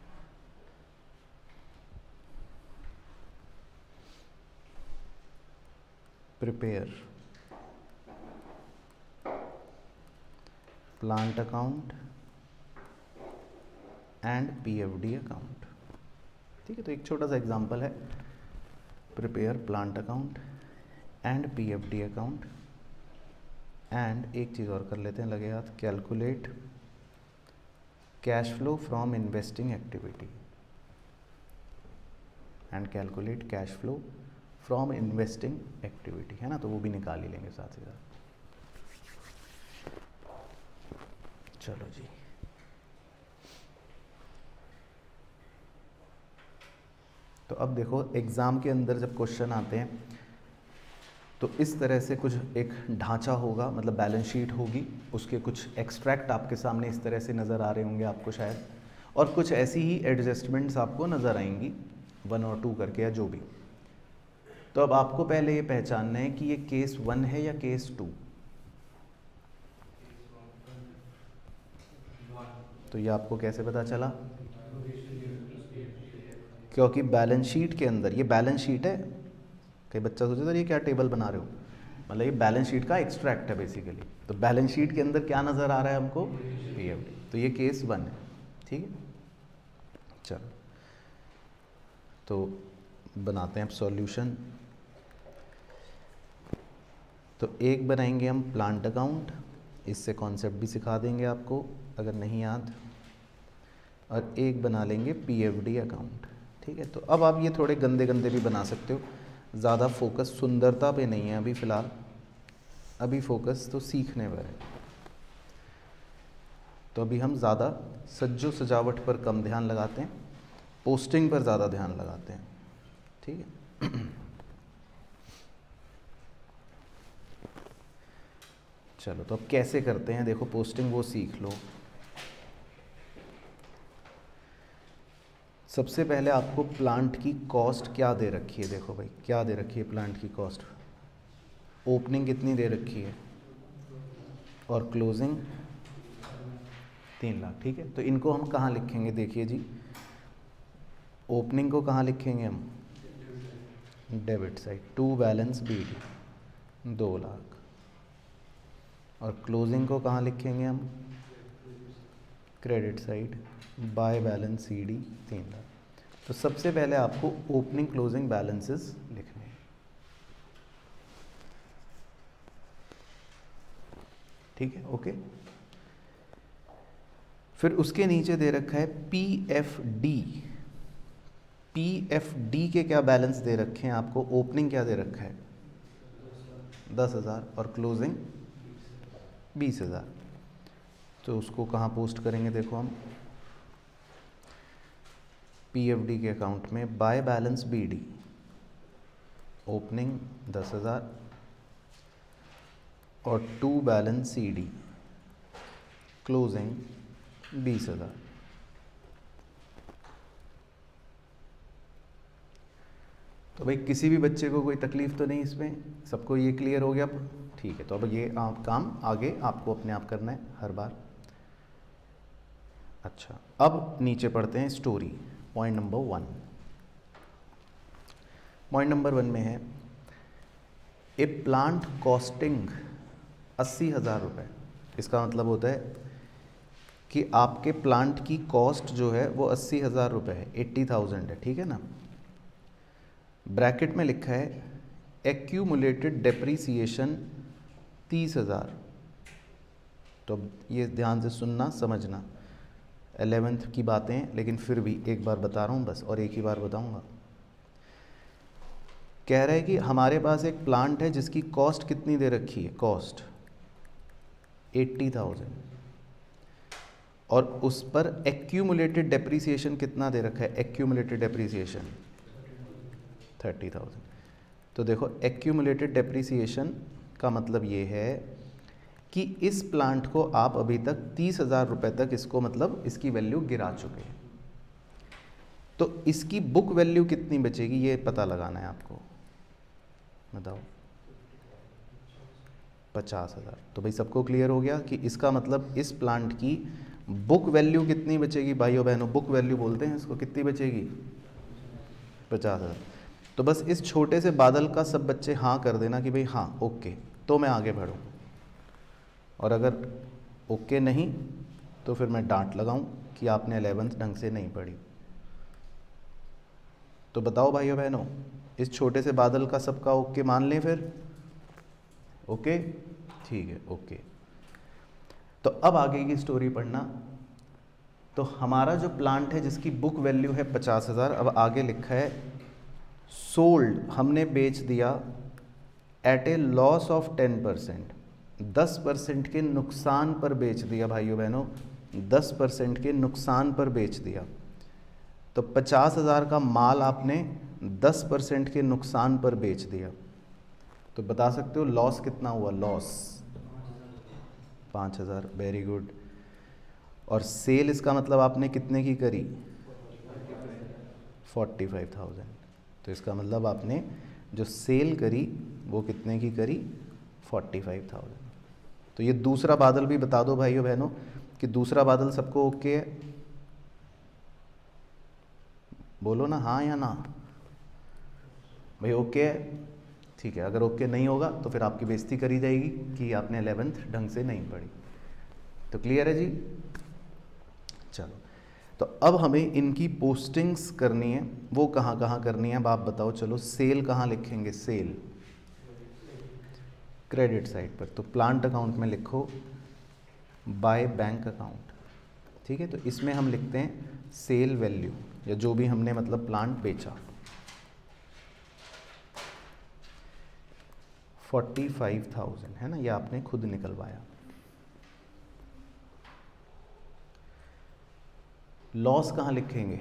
Prepare plant account and PFD account. ठीक है, तो एक छोटा सा example है, prepare plant account and PFD account, and एक चीज़ और कर लेते हैं लगे हाथ, calculate cash flow from investing activity and calculate cash flow from investing activity, है ना, तो वो भी निकाल ही लेंगे साथ ही साथ। चलो जी, तो अब देखो एग्ज़ाम के अंदर जब क्वेश्चन आते हैं तो इस तरह से कुछ एक ढांचा होगा, मतलब बैलेंस शीट होगी, उसके कुछ एक्सट्रैक्ट आपके सामने इस तरह से नज़र आ रहे होंगे आपको शायद, और कुछ ऐसी ही एडजस्टमेंट्स आपको नज़र आएंगी वन और टू करके या जो भी। तो अब आपको पहले ये पहचानना है कि ये केस वन है या केस टू। तो ये आपको कैसे पता चला? क्योंकि बैलेंस शीट के अंदर, ये बैलेंस शीट है, कई बच्चा सोचे तो ये क्या टेबल बना रहे हो, मतलब ये बैलेंस शीट का एक्सट्रैक्ट है बेसिकली। तो बैलेंस शीट के अंदर क्या नज़र आ रहा है हमको? पीएफडी। तो ये केस वन है, ठीक है। चलो तो बनाते हैं अब सॉल्यूशन। तो एक बनाएंगे हम प्लांट अकाउंट, इससे कॉन्सेप्ट भी सिखा देंगे आपको अगर नहीं याद, और एक बना लेंगे पीएफडी अकाउंट, ठीक है। तो अब आप ये थोड़े गंदे गंदे भी बना सकते हो, ज़्यादा फोकस सुंदरता पे नहीं है अभी फ़िलहाल, अभी फोकस तो सीखने पर है। तो अभी हम ज़्यादा सज्जो सजावट पर कम ध्यान लगाते हैं, पोस्टिंग पर ज़्यादा ध्यान लगाते हैं, ठीक है। चलो तो अब कैसे करते हैं, देखो पोस्टिंग वो सीख लो। सबसे पहले आपको प्लांट की कॉस्ट क्या दे रखी है, देखो भाई क्या दे रखी है प्लांट की कॉस्ट। ओपनिंग कितनी दे रखी है और क्लोजिंग तीन लाख, ठीक है। तो इनको हम कहाँ लिखेंगे, देखिए जी, ओपनिंग को कहाँ लिखेंगे हम? Debit side, to balance B D दो लाख, और क्लोजिंग को कहाँ लिखेंगे हम? Credit side, by balance C D तीन लाख। तो सबसे पहले आपको ओपनिंग क्लोजिंग बैलेंसेस लिखने हैं, ठीक है, ओके। फिर उसके नीचे दे रखा है P F D. P F D के क्या बैलेंस दे रखे हैं आपको? ओपनिंग क्या दे रखा है? दस हज़ार, और क्लोजिंग बीस हज़ार। तो उसको कहाँ पोस्ट करेंगे, देखो हम पीएफडी के अकाउंट में बाय बैलेंस बीडी, ओपनिंग दस हज़ार और टू बैलेंस सीडी, क्लोजिंग बीस हज़ार। तो भाई किसी भी बच्चे को कोई तकलीफ तो नहीं इसमें, सबको ये क्लियर हो गया अब? ठीक है, तो अब ये आप काम आगे आपको अपने आप करना है हर बार। अच्छा, अब नीचे पढ़ते हैं story, point number one. Point number one में है ए प्लांट कॉस्टिंग अस्सी हज़ार रुपये। इसका मतलब होता है कि आपके प्लांट की कॉस्ट जो है वो अस्सी हज़ार रुपये है, एट्टी थाउजेंड है, ठीक है ना। ब्रैकेट में लिखा है एक्यूमुलेटेड डेप्रीसिएशन तीस हज़ार। तो ये ध्यान से सुनना समझना, एलेवेंथ की बातें, लेकिन फिर भी एक बार बता रहा हूँ बस, और एक ही बार बताऊँगा। कह रहा है कि हमारे पास एक प्लांट है जिसकी कॉस्ट कितनी दे रखी है, कॉस्ट एट्टी थाउजेंड, और उस पर एक्यूमुलेटेड डेप्रीसिएशन कितना दे रखा है, एक्यूमुलेटेड डेप्रीसिएशन थर्टी थाउजेंड। तो देखो एक्यूमुलेटेड डेप्रीसिएशन का मतलब ये है कि इस प्लांट को आप अभी तक तीस हज़ार रुपये तक इसको मतलब इसकी वैल्यू गिरा चुके हैं। तो इसकी बुक वैल्यू कितनी बचेगी ये पता लगाना है आपको, बताओ। पचास हज़ार। तो भाई सबको क्लियर हो गया कि इसका मतलब इस प्लांट की बुक वैल्यू कितनी बचेगी भाइयों बहनों, बुक वैल्यू बोलते हैं इसको, कितनी बचेगी, पचास हज़ार। तो बस इस छोटे से बादल का सब बच्चे हाँ कर देना कि भाई हाँ ओके, तो मैं आगे बढ़ूँ, और अगर ओके नहीं तो फिर मैं डांट लगाऊं कि आपने एलेवेंथ ढंग से नहीं पढ़ी। तो बताओ भाइयों बहनों, इस छोटे से बादल का सबका ओके मान लें फिर, ओके ठीक है ओके। तो अब आगे की स्टोरी पढ़ना। तो हमारा जो प्लांट है जिसकी बुक वैल्यू है पचास हज़ार, अब आगे लिखा है सोल्ड, हमने बेच दिया at a loss of ten percent, दस परसेंट के नुकसान पर बेच दिया भाइयों बहनों, दस परसेंट के नुकसान पर बेच दिया। तो पचास हज़ार का माल आपने दस परसेंट के नुकसान पर बेच दिया। तो बता सकते हो लॉस कितना हुआ, लॉस पाँच हज़ार, वेरी गुड। और सेल इसका मतलब आपने कितने की करी, फोर्टी फाइव थाउजेंड। तो इसका मतलब आपने जो सेल करी वो कितने की करी, फोर्टी फाइव थाउजेंड। तो ये दूसरा बादल भी बता दो भाइयों बहनों कि दूसरा बादल सबको ओके है, बोलो ना हाँ या ना भाई, ओके है ठीक है। अगर ओके नहीं होगा तो फिर आपकी बेइज्जती करी जाएगी कि आपने एलेवेंथ ढंग से नहीं पढ़ी। तो क्लियर है जी, चलो। तो अब हमें इनकी पोस्टिंग्स करनी है, वो कहाँ कहाँ करनी है अब आप बताओ। चलो सेल कहाँ लिखेंगे, सेल क्रेडिट साइड पर। तो प्लांट अकाउंट में लिखो बाय बैंक अकाउंट, ठीक है। तो इसमें हम लिखते हैं सेल वैल्यू, या जो भी हमने मतलब प्लांट बेचा, फोर्टी फाइव थाउजेंड है ना, ये आपने खुद निकलवाया। लॉस कहाँ लिखेंगे,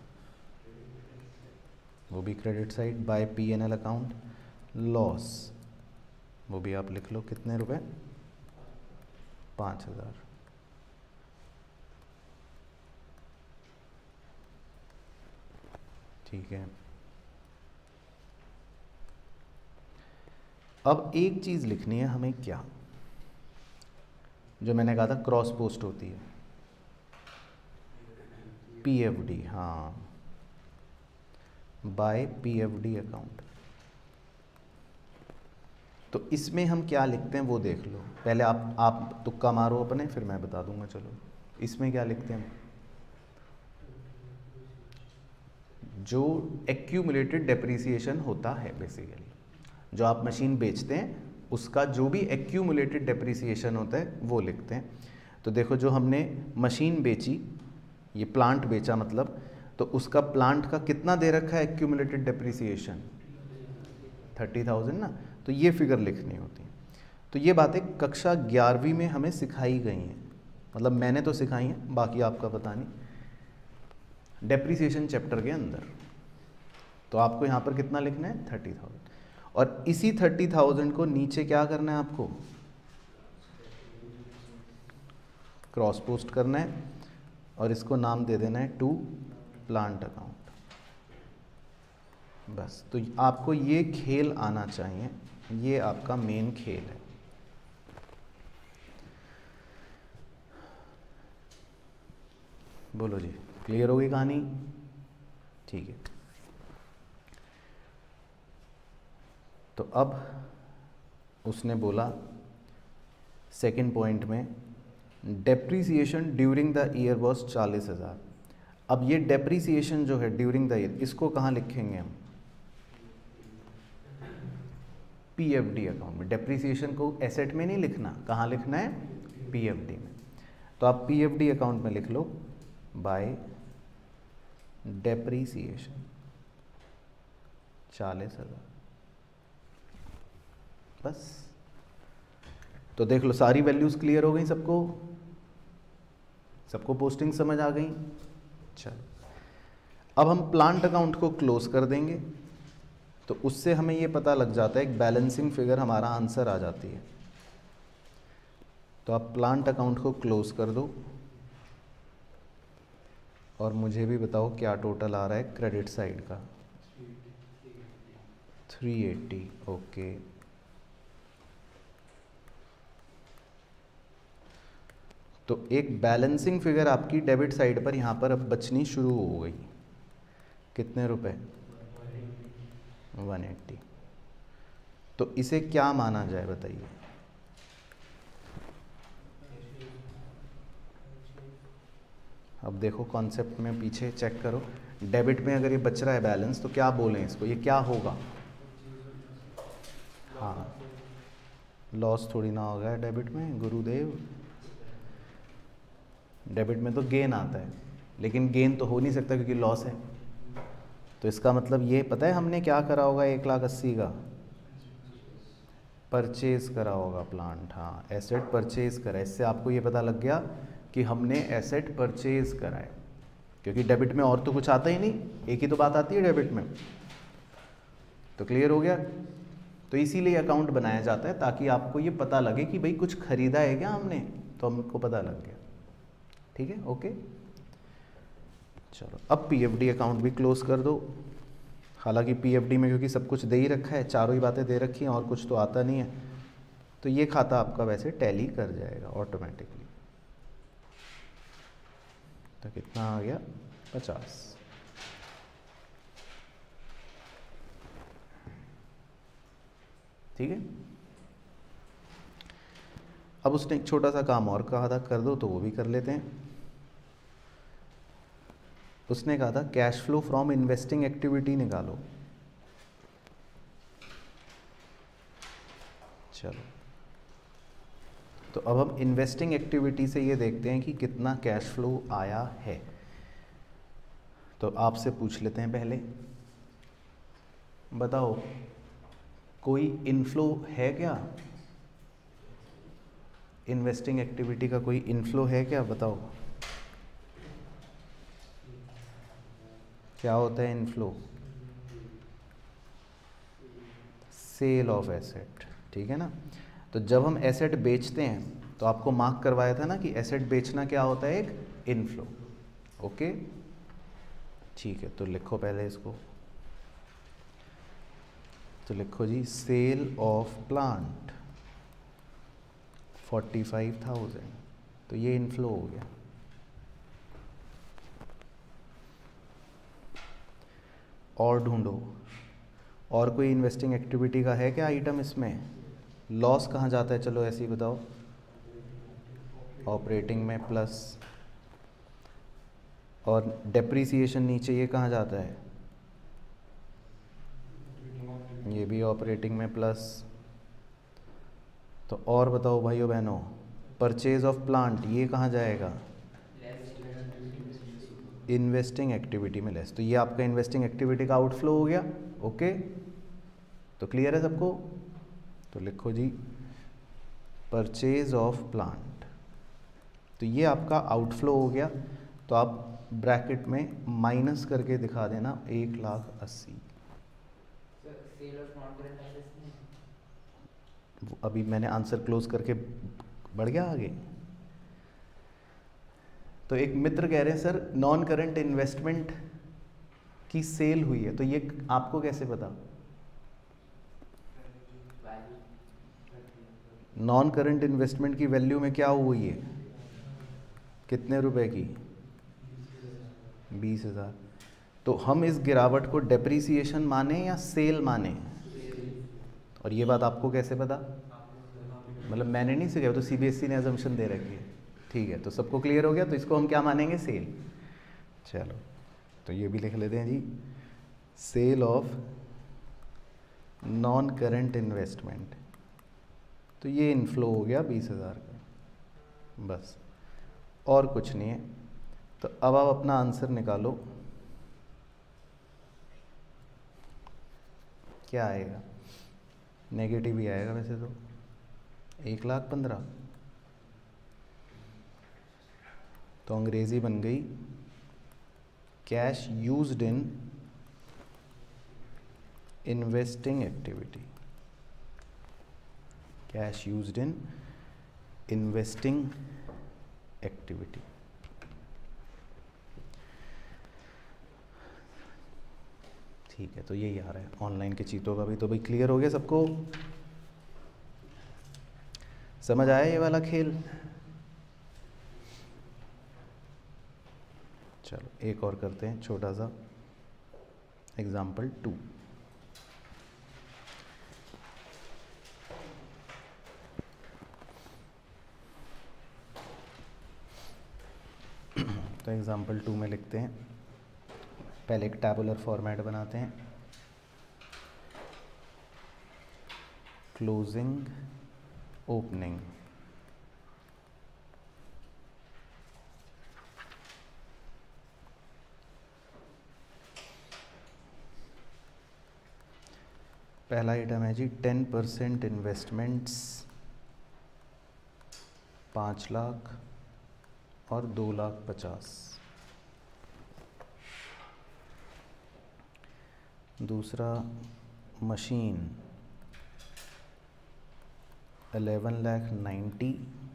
वो भी credit side, by P N L account loss, वो भी आप लिख लो कितने रुपए, पाँच हज़ार। ठीक है। अब एक चीज़ लिखनी है हमें, क्या, जो मैंने कहा था क्रॉस पोस्ट होती है, पी एफ डी, हाँ by P F D account. तो इसमें हम क्या लिखते हैं वो देख लो पहले, आप आप तुक्का मारो अपने, फिर मैं बता दूंगा। चलो इसमें क्या लिखते हैं, जो एक्यूमुलेटेड डेप्रीसिएशन होता है बेसिकली, जो आप मशीन बेचते हैं उसका जो भी एक्यूमुलेटेड डेप्रीसिएशन होता है वो लिखते हैं। तो देखो जो हमने मशीन बेची, ये प्लांट बेचा मतलब, तो उसका प्लांट का कितना दे रखा है एक्यूमुलेटेड डेप्रीसिएशन, थर्टी थाउजेंड ना। तो ये फिगर लिखनी होती है। तो ये बातें कक्षा ग्यारहवीं में हमें सिखाई गई हैं, मतलब मैंने तो सिखाई हैं, बाकी आपका पता नहीं, डेप्रिसिएशन चैप्टर के अंदर। तो आपको यहाँ पर कितना लिखना है, थर्टी थाउजेंड, और इसी थर्टी थाउजेंड को नीचे क्या करना है आपको, क्रॉस पोस्ट करना है, और इसको नाम दे देना है टू प्लांट अकाउंट। बस, तो आपको ये खेल आना चाहिए, ये आपका मेन खेल है। बोलो जी, क्लियर हो गई कहानी? ठीक है। तो अब उसने बोला सेकंड पॉइंट में, depreciation during the year was चालीस हज़ार। अब ये डेप्रीसिएशन जो है ड्यूरिंग द ईयर, इसको कहाँ लिखेंगे हम, पीएफडी अकाउंट में। डेप्रीसिएशन को एसेट में नहीं लिखना, कहाँ लिखना है, पीएफडी में। तो आप पीएफडी अकाउंट में लिख लो बाय डेप्रीसिएशन चालीस हजार। बस, तो देख लो सारी वैल्यूज क्लियर हो गई सबको, सबको पोस्टिंग समझ आ गई। चलो, अब हम प्लांट अकाउंट को क्लोज कर देंगे, तो उससे हमें ये पता लग जाता है, एक बैलेंसिंग फिगर हमारा आंसर आ जाती है। तो आप प्लांट अकाउंट को क्लोज कर दो, और मुझे भी बताओ क्या टोटल आ रहा है क्रेडिट साइड का, थ्री एटी। ओके, तो एक बैलेंसिंग फिगर आपकी डेबिट साइड पर यहाँ पर अब बचनी शुरू हो गई। कितने रुपए, वन एट्टी। तो इसे क्या माना जाए बताइए, अब देखो कॉन्सेप्ट में पीछे चेक करो। डेबिट में अगर ये बच रहा है बैलेंस, तो क्या बोलें इसको, ये क्या होगा, हाँ लॉस थोड़ी ना होगा डेबिट में गुरुदेव। डेबिट में तो गेन आता है, लेकिन गेन तो हो नहीं सकता क्योंकि लॉस है। तो इसका मतलब ये पता है हमने क्या करा होगा, एक लाख अस्सी का परचेज करा होगा प्लांट, हाँ एसेट परचेज करा। इससे आपको ये पता लग गया कि हमने एसेट परचेज करा है, क्योंकि डेबिट में और तो कुछ आता ही नहीं, एक ही तो बात आती है डेबिट में। तो क्लियर हो गया? तो इसीलिए अकाउंट बनाया जाता है, ताकि आपको ये पता लगे कि भाई कुछ खरीदा है क्या हमने, तो हमको पता लग गया। ठीक है, ओके। चलो, अब पीएफडी अकाउंट भी क्लोज कर दो। हालांकि पीएफडी में क्योंकि सब कुछ दे ही रखा है, चारों ही बातें दे रखी हैं और कुछ तो आता नहीं है, तो ये खाता आपका वैसे टैली कर जाएगा ऑटोमेटिकली। तो कितना आ गया, पचास। ठीक है। अब उसने एक छोटा सा काम और कहा था कर दो, तो वो भी कर लेते हैं। उसने कहा था cash flow from investing activity निकालो। चलो, तो अब हम इन्वेस्टिंग एक्टिविटी से ये देखते हैं कि कितना कैश फ्लो आया है। तो आपसे पूछ लेते हैं पहले, बताओ कोई इनफ्लो है क्या, इन्वेस्टिंग एक्टिविटी का कोई इनफ्लो है क्या, बताओ क्या होता है इनफ्लो, सेल ऑफ एसेट। ठीक है ना। तो जब हम एसेट बेचते हैं तो आपको मार्क करवाया था ना कि एसेट बेचना क्या होता है, एक इनफ्लो। ओके, ठीक है। तो लिखो पहले इसको, तो लिखो जी sale of plant forty five thousand, तो ये इनफ्लो हो गया। और ढूंढो, और कोई इन्वेस्टिंग एक्टिविटी का है क्या आइटम इसमें। लॉस कहाँ जाता है, चलो ऐसे ही बताओ, ऑपरेटिंग में प्लस, और डेप्रीसिएशन नीचे ये कहाँ जाता है, ये भी ऑपरेटिंग में प्लस। तो और बताओ भाइयों बहनों, परचेज ऑफ प्लांट ये कहाँ जाएगा, इन्वेस्टिंग एक्टिविटी में लेस। तो ये आपका इन्वेस्टिंग एक्टिविटी का आउटफ्लो हो गया। ओके, तो क्लियर है सबको। तो लिखो जी परचेज ऑफ प्लांट, तो ये आपका आउटफ्लो हो गया, तो आप ब्रैकेट में माइनस करके दिखा देना एक लाख अस्सी। अभी मैंने आंसर क्लोज करके बढ़ गया आगे। तो एक मित्र कह रहे हैं सर नॉन करंट इन्वेस्टमेंट की सेल हुई है, तो ये आपको कैसे पता? नॉन करंट इन्वेस्टमेंट की वैल्यू में क्या हुई है, कितने रुपए की? बीस हजार। तो हम इस गिरावट को डेप्रीसिएशन माने या सेल माने? और ये बात आपको कैसे पता? मतलब मैंने नहीं सिखाया, तो सीबीएसई ने अजम्पशन दे रखी है। ठीक है, तो सबको क्लियर हो गया, तो इसको हम क्या मानेंगे? सेल। चलो, तो ये भी लिख लेते हैं जी, sale of non current investment, तो ये इनफ्लो हो गया बीस हज़ार का, बस और कुछ नहीं है। तो अब आप अपना आंसर निकालो, क्या आएगा? नेगेटिव ही आएगा वैसे तो, एक लाख पंद्रह। तो अंग्रेजी बन गई cash used in investing activity, cash used in investing activity. ठीक है, तो यही आ रहा है ऑनलाइन के चीतों का भी। तो भाई क्लियर हो गया सबको, समझ आया ये वाला खेल? चलो एक और करते हैं छोटा सा एग्जाम्पल टू। तो एग्जाम्पल टू में लिखते हैं, पहले एक टैबुलर फॉर्मेट बनाते हैं, क्लोजिंग ओपनिंग, पहला आइटम है जी टेन परसेंट इन्वेस्टमेंट्स, पाँच लाख और दो लाख पचास। दूसरा मशीन एलेवन लाख नाइन्टी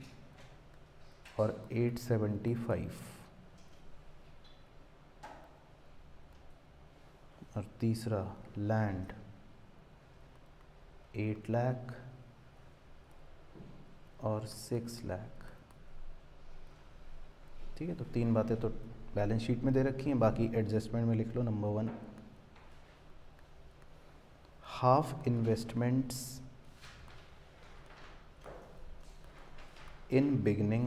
और एट सेवेंटी फाइव। और तीसरा लैंड एट लाख और सिक्स लाख। ठीक है, तो तीन बातें तो बैलेंस शीट में दे रखी हैं, बाकी एडजस्टमेंट में लिख लो। Number one, half investments in beginning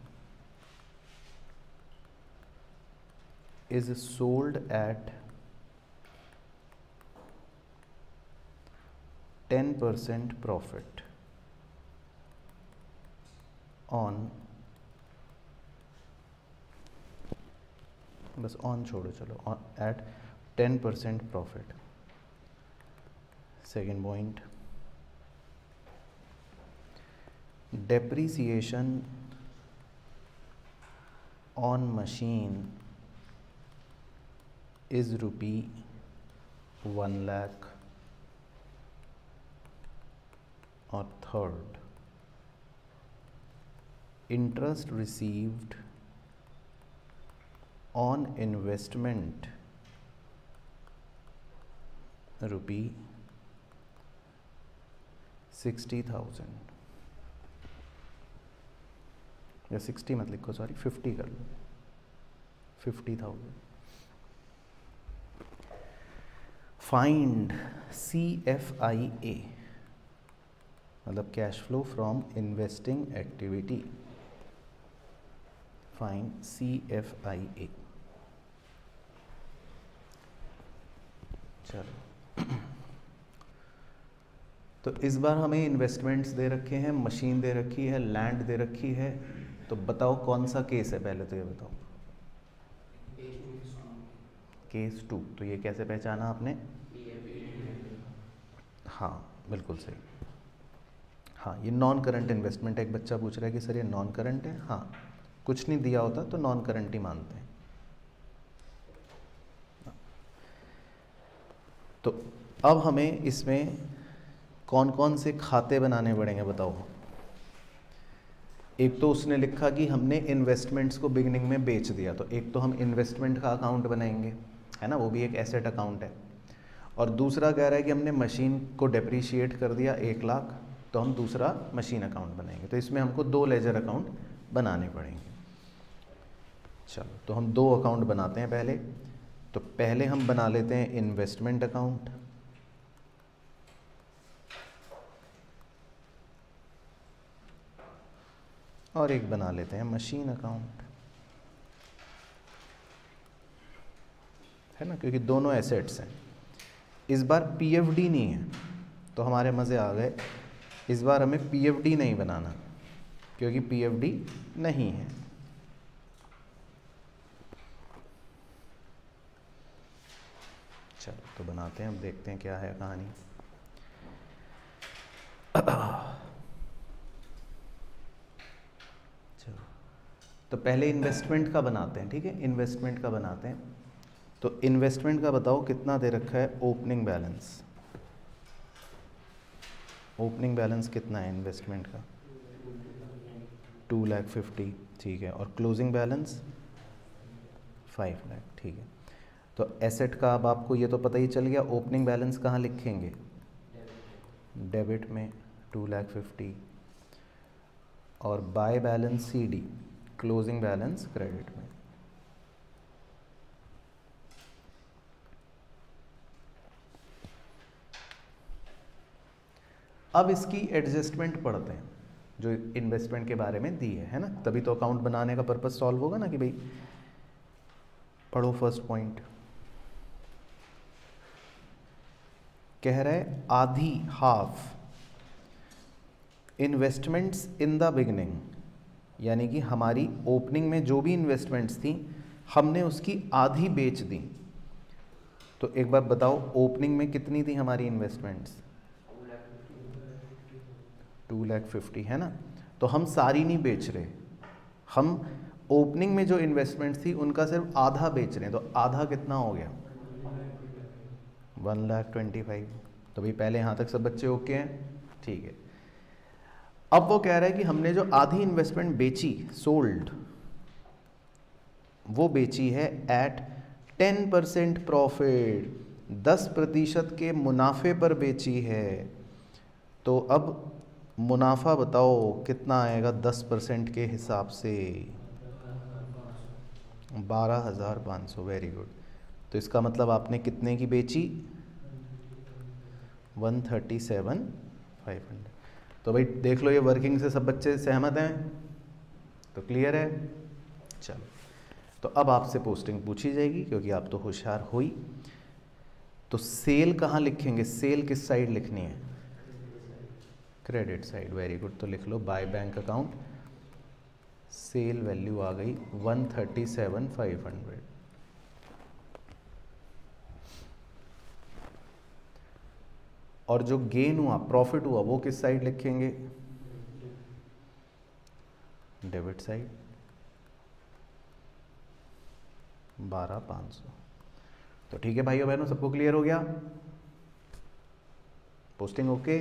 is sold at ten percent profit on, बस on छोड़ो, चलो at ten percent profit। second point, depreciation on machine is rupee one lakh। और third, interest received on investment rupee sixty thousand, या sixty मत लिखो, sorry fifty कर लो, fifty thousand. Find C F I A, मतलब cash flow from investing activity. Find C F I A. चलो, तो इस बार हमें इन्वेस्टमेंट्स दे रखे हैं, मशीन दे रखी है, लैंड दे रखी है। तो बताओ कौन सा केस है, पहले तो ये बताओ। Case two. तो ये कैसे पहचाना आपने? हाँ बिल्कुल सही, हाँ, ये नॉन करंट इन्वेस्टमेंट है। एक बच्चा पूछ रहा है कि सर ये नॉन करंट है। हाँ, कुछ नहीं दिया होता तो नॉन करंट ही मानते हैं। तो अब हमें इसमें कौन कौन से खाते बनाने पड़ेंगे बताओ। एक तो उसने लिखा कि हमने इन्वेस्टमेंट्स को बिगिनिंग में बेच दिया, तो एक तो हम इन्वेस्टमेंट का अकाउंट बनाएंगे, है ना, वो भी एक एसेट अकाउंट है। और दूसरा कह रहा है कि हमने मशीन को डेप्रीशिएट कर दिया एक लाख, तो हम दूसरा मशीन अकाउंट बनाएंगे। तो इसमें हमको दो लेजर अकाउंट बनाने पड़ेंगे। चलो, तो हम दो अकाउंट बनाते हैं पहले। तो पहले हम बना लेते हैं इन्वेस्टमेंट अकाउंट, और एक बना लेते हैं मशीन अकाउंट, है ना, क्योंकि दोनों एसेट्स हैं। इस बार पीएफडी नहीं है, तो हमारे मज़े आ गए। इस बार हमें पीएफडी नहीं बनाना, क्योंकि पीएफडी नहीं है। चलो, तो बनाते हैं, अब देखते हैं क्या है कहानी। चलो, तो पहले इन्वेस्टमेंट का बनाते हैं, ठीक है, इन्वेस्टमेंट का बनाते हैं। तो इन्वेस्टमेंट का बताओ कितना दे रखा है ओपनिंग बैलेंस। ओपनिंग बैलेंस कितना है इन्वेस्टमेंट का? टू लैख फिफ्टी, ठीक है। और क्लोजिंग बैलेंस फाइव लाख, ठीक है। तो एसेट का अब आपको ये तो पता ही चल गया। ओपनिंग बैलेंस कहाँ लिखेंगे? डेबिट में टू लैख फिफ्टी, और by balance C D, closing balance credit में। अब इसकी एडजस्टमेंट पढ़ते हैं जो इन्वेस्टमेंट के बारे में दी है, है ना, तभी तो अकाउंट बनाने का पर्पस सॉल्व होगा ना। कि भाई पढ़ो, फर्स्ट पॉइंट कह रहा है आधी, half investments in the beginning, यानी कि हमारी ओपनिंग में जो भी इन्वेस्टमेंट्स थी हमने उसकी आधी बेच दी। तो एक बार बताओ ओपनिंग में कितनी थी हमारी इन्वेस्टमेंट्स? टू लैख फिफ्टी, है ना। तो हम सारी नहीं बेच रहे, हम ओपनिंग में जो इन्वेस्टमेंट्स थी उनका सिर्फ आधा बेच रहे हैं। तो आधा कितना हो गया? One lakh twenty five. तो भाई पहले यहाँ तक सब बच्चे ओके हैं, ठीक है। अब वो कह रहा है कि हमने जो आधी इन्वेस्टमेंट बेची, सोल्ड, वो बेची है एट टेन परसेंट प्रॉफिट, दस प्रतिशत के मुनाफे पर बेची है। तो अब मुनाफा बताओ कितना आएगा दस परसेंट के हिसाब से? बारह हज़ार पाँच सौ, वेरी गुड। तो इसका मतलब आपने कितने की बेची? One thirty seven five hundred. तो भाई देख लो, ये वर्किंग से सब बच्चे सहमत हैं, तो क्लियर है। चलो, तो अब आपसे पोस्टिंग पूछी जाएगी क्योंकि आप तो होशियार हो ही। तो सेल कहाँ लिखेंगे? सेल किस साइड लिखनी है? Credit side, very good. तो लिख लो by bank account, sale value आ गई one thirty seven five hundred. और जो गेन हुआ, प्रॉफिट हुआ, वो किस साइड लिखेंगे? डेबिट साइड, बारह पाँच सौ। तो ठीक है भाइयों बहनों, सबको क्लियर हो गया? Posting okay?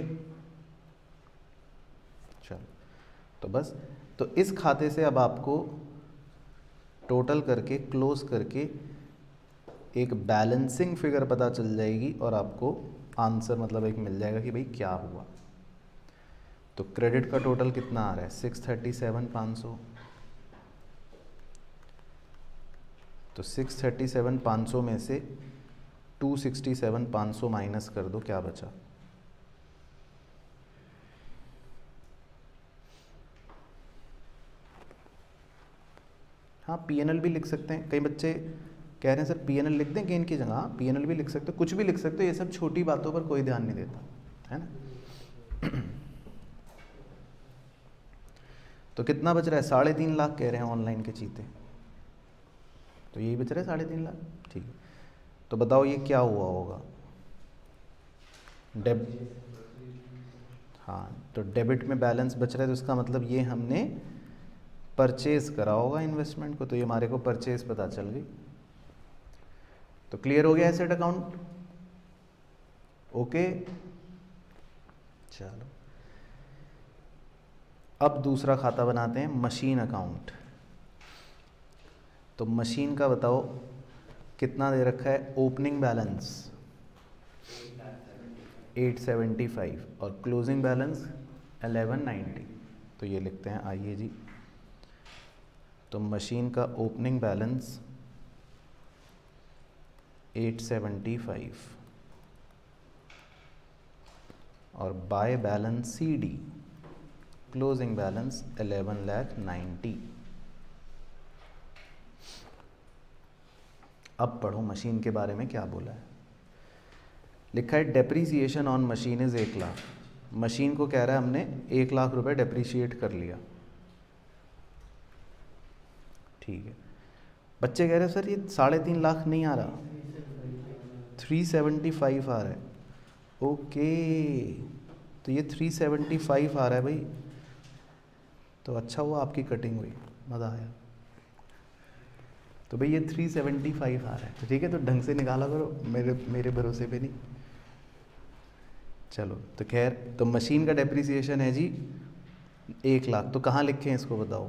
चलो, तो बस, तो इस खाते से अब आपको टोटल करके, क्लोज करके एक बैलेंसिंग फिगर पता चल जाएगी और आपको आंसर मतलब एक मिल जाएगा कि भाई क्या हुआ। तो क्रेडिट का टोटल कितना आ रहा है? सिक्स थर्टी सेवन पाँच सौ। तो सिक्स थर्टी सेवन पाँच सौ में से टू सिक्सटी सेवन पाँच सौ माइनस कर दो, क्या बचा? हाँ, पीएनएल भी लिख सकते हैं। कई बच्चे कह रहे हैं सर पीएनएल लिख दें गेन की जगह। हाँ, पीएनएल भी लिख सकते हो, कुछ भी लिख सकते हो। ये सब छोटी बातों पर कोई ध्यान नहीं देता, है ना। तो कितना बच रहा है? साढ़े तीन लाख कह रहे हैं ऑनलाइन के चीते। तो यही बच रहा है साढ़े तीन लाख, ठीक है। तो बताओ ये क्या हुआ होगा? डेब हाँ, तो डेबिट में बैलेंस बच रहा है तो इसका मतलब ये हमने परचेज करा होगा इन्वेस्टमेंट को, तो ये हमारे को परचेज पता चल गई। तो क्लियर हो गया एसेट अकाउंट? ओके, चलो अब दूसरा खाता बनाते हैं, मशीन अकाउंट। तो मशीन का बताओ कितना दे रखा है? Opening balance eight seventy five और क्लोजिंग बैलेंस एलेवन नाइन्टी। तो ये लिखते हैं, आइए जी। तो मशीन का opening balance eight seventy five और by balance C D closing balance eleven lakh ninety. अब पढ़ो मशीन के बारे में क्या बोला है। लिखा है डेप्रीसिएशन ऑन मशीन इज एक लाख। मशीन को कह रहा है हमने एक लाख रुपए डेप्रीशिएट कर लिया। ठीक है, बच्चे कह रहे हैं सर ये साढ़े तीन लाख नहीं आ रहा, थ्री सेवेंटी फाइव आ रहा है। ओके, तो ये थ्री सेवेंटी फाइव आ रहा है भाई, तो अच्छा हुआ आपकी कटिंग हुई, मज़ा आया। तो भाई ये थ्री सेवेंटी फाइव आ रहा है, तो ठीक है, तो ढंग से निकाला करो, मेरे मेरे भरोसे पे नहीं। चलो, तो खैर, तो मशीन का डेप्रीसिएशन है जी एक लाख। तो कहाँ लिखें इसको बताओ?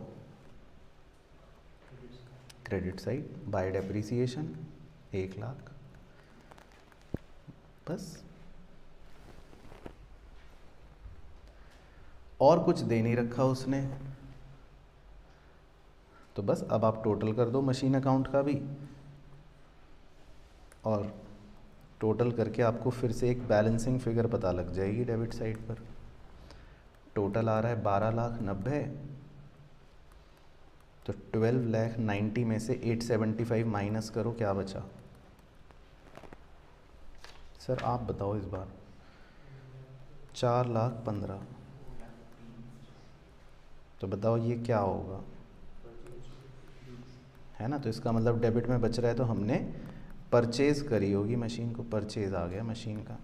क्रेडिट साइड, बाय डेप्रीसिएशन एक लाख, बस। और कुछ दे नहीं रखा उसने, तो बस अब आप टोटल कर दो मशीन अकाउंट का भी, और टोटल करके आपको फिर से एक बैलेंसिंग फिगर पता लग जाएगी डेबिट साइड पर। टोटल आ रहा है बारह लाख नब्बे, तो ट्वेल्व लाख नाइन्टी में से एट सेवेंटी फाइव माइनस करो, क्या बचा? सर आप बताओ इस बार। चार लाख पंद्रह। तो बताओ ये क्या होगा, है ना? तो इसका मतलब डेबिट में बच रहा है, तो हमने परचेज करी होगी मशीन को, परचेज आ गया मशीन का।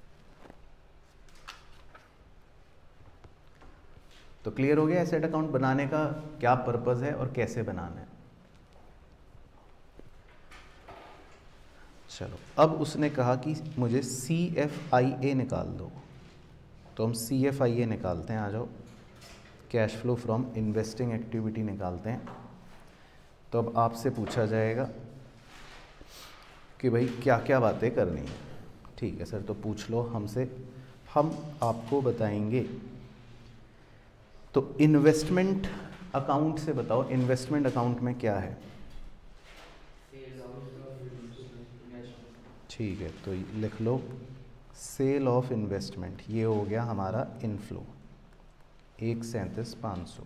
तो क्लियर हो गया एसेट अकाउंट बनाने का क्या पर्पस है और कैसे बनाना है। चलो, अब उसने कहा कि मुझे सी एफ आई ए निकाल दो, तो हम सी एफ आई ए निकालते हैं। आ जाओ, cash flow from investing activity निकालते हैं। तो अब आपसे पूछा जाएगा कि भाई क्या क्या बातें करनी है। ठीक है सर, तो पूछ लो हमसे, हम आपको बताएंगे। तो इन्वेस्टमेंट अकाउंट से बताओ, इन्वेस्टमेंट अकाउंट में क्या है? ठीक है, तो लिख लो सेल ऑफ इन्वेस्टमेंट, ये हो गया हमारा इनफ्लो, एक सैंतीस पाँच सौ।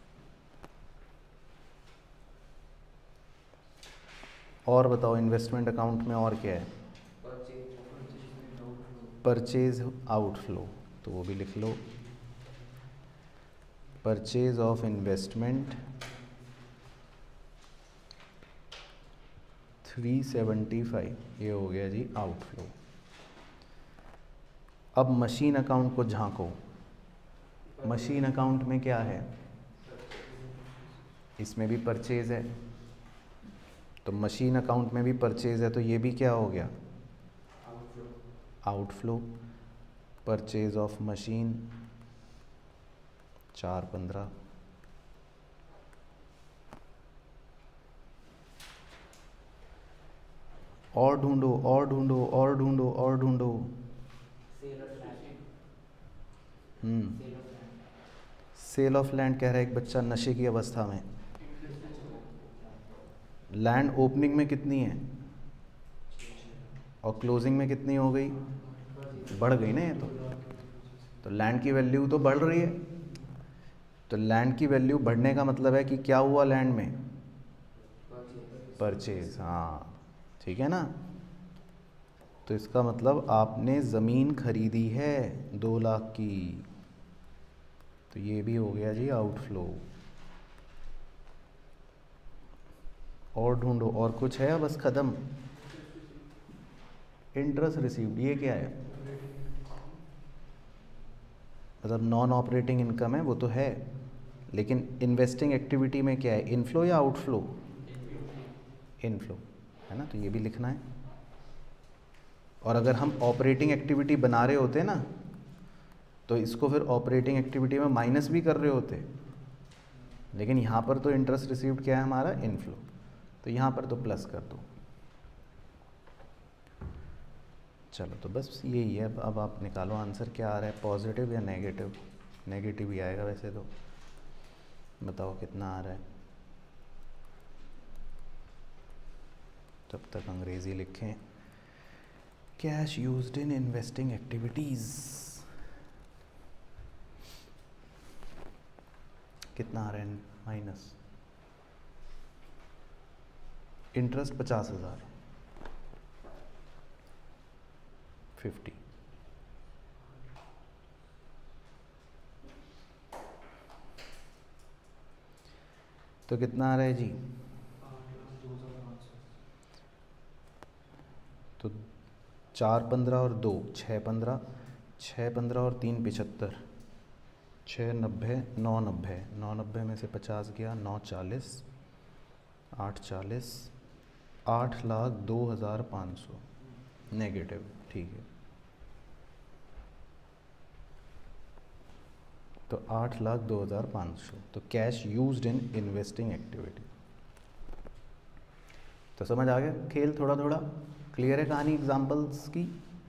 और बताओ इन्वेस्टमेंट अकाउंट में और क्या है? परचेज आउटफ्लो, तो वो भी लिख लो, purchase of investment three seventy five, ये हो गया जी आउटफ्लो। अब मशीन अकाउंट को झांको, मशीन अकाउंट में क्या है? इसमें भी परचेज है, तो मशीन अकाउंट में भी परचेज है, तो ये भी क्या हो गया? आउटफ्लो। परचेज ऑफ मशीन चार पंद्रह, और ढूंढो और ढूंढो और ढूंढो और ढूंढो। हम्म सेल ऑफ लैंड कह रहा है एक बच्चा नशे की अवस्था में। लैंड ओपनिंग में कितनी है और क्लोजिंग में कितनी हो गई? बढ़ गई ना ये तो तो लैंड की वैल्यू तो बढ़ रही है। तो लैंड की वैल्यू बढ़ने का मतलब है कि क्या हुआ लैंड में? परचेज। हाँ, ठीक है ना। तो इसका मतलब आपने ज़मीन खरीदी है दो लाख की, तो ये भी हो गया जी आउटफ्लो। और ढूंढो, और कुछ है या बस ख़त्म? इंटरेस्ट रिसीव्ड, ये क्या है? मतलब नॉन ऑपरेटिंग इनकम है वो तो है, लेकिन इन्वेस्टिंग एक्टिविटी में क्या है, इनफ्लो या आउटफ्लो? इनफ्लो है ना, तो ये भी लिखना है। और अगर हम ऑपरेटिंग एक्टिविटी बना रहे होते ना तो इसको फिर ऑपरेटिंग एक्टिविटी में माइनस भी कर रहे होते, लेकिन यहाँ पर तो इंटरेस्ट रिसीव्ड क्या है हमारा, इनफ्लो, तो यहाँ पर तो प्लस कर दो। चलो तो बस यही है। अब आप निकालो आंसर क्या आ रहा है, पॉजिटिव या नेगेटिव? नेगेटिव ही आएगा वैसे तो। बताओ कितना आ रहा है। तब तक अंग्रेजी लिखें। Cash used in investing activities कितना आ रहा है, माइनस। इंटरेस्ट पचास हज़ार, फिफ्टी। तो कितना आ रहा है जी? तो चार पंद्रह और दो छः पंद्रह, छः पंद्रह और तीन पिछहत्तर, छः नब्बे, नौ नब्बे, नौ नब्बे में से पचास गया, नौ चालीस, आठ चालीस, आठ लाख दो हज़ार पाँच सौ नेगेटिव। ठीक है, तो आठ लाख दो हज़ार पाँच सौ तो cash used in investing activity. तो समझ आ गया खेल, थोड़ा थोड़ा क्लियर है कहानी एग्जांपल्स की।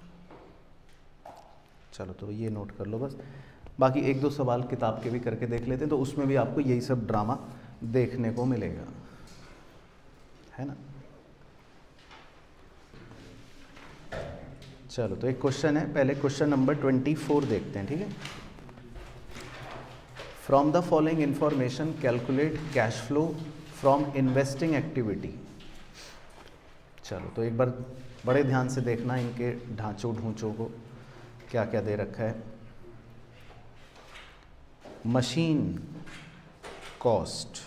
चलो तो ये नोट कर लो बस, बाकी एक दो सवाल किताब के भी करके देख लेते हैं, तो उसमें भी आपको यही सब ड्रामा देखने को मिलेगा, है ना। चलो तो एक क्वेश्चन है, पहले क्वेश्चन नंबर ट्वेंटी फोर देखते हैं, ठीक है। From the following information calculate cash flow from investing activity. चलो तो एक बार बड़े ध्यान से देखना इनके ढांचों ढूंचों को, क्या क्या दे रखा है। मशीन कॉस्ट,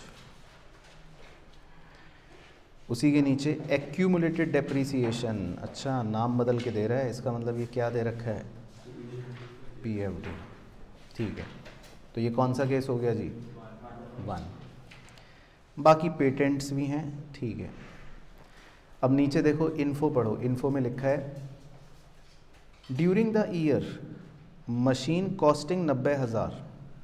उसी के नीचे एक्यूमुलेटेड डेप्रिसिएशन। अच्छा नाम बदल के दे रहा है, इसका मतलब ये क्या दे रखा है, पीएफडी। ठीक है, तो ये कौन सा केस हो गया जी, वन। बाकी पेटेंट्स भी हैं, ठीक है। अब नीचे देखो इन्फो पढ़ो, इन्फो में लिखा है during the year machine costing नब्बे हज़ार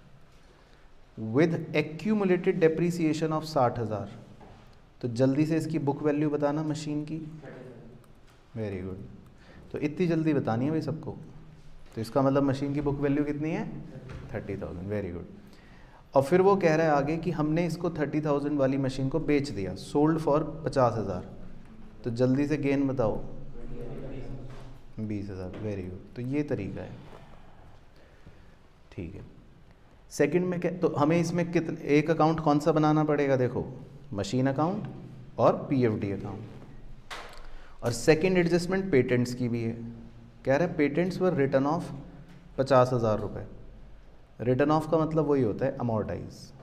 विद एक्यूमुलेटेड डेप्रिसिएशन ऑफ साठ हज़ार। तो जल्दी से इसकी बुक वैल्यू बताना मशीन की। वेरी गुड, तो इतनी जल्दी बतानी है भाई सबको, तो इसका मतलब मशीन की बुक वैल्यू कितनी है, थर्टी थाउजेंड। Very good. और फिर वो कह रहा है आगे कि हमने इसको थर्टी थाउजेंड वाली मशीन को बेच दिया, सोल्ड फॉर पचास हज़ार, तो जल्दी से गेन बताओ, बीस हज़ार। वेरी गुड, तो ये तरीका है, ठीक है। सेकंड में क्या, तो हमें इसमें कितने, एक अकाउंट कौन सा बनाना पड़ेगा, देखो मशीन अकाउंट और पीएफडी अकाउंट। और सेकंड एडजस्टमेंट पेटेंट्स की भी है, कह रहा है पेटेंट्स वर रिटर्न ऑफ पचास हज़ार रुपये। रिटर्न ऑफ का मतलब वही होता है amortize.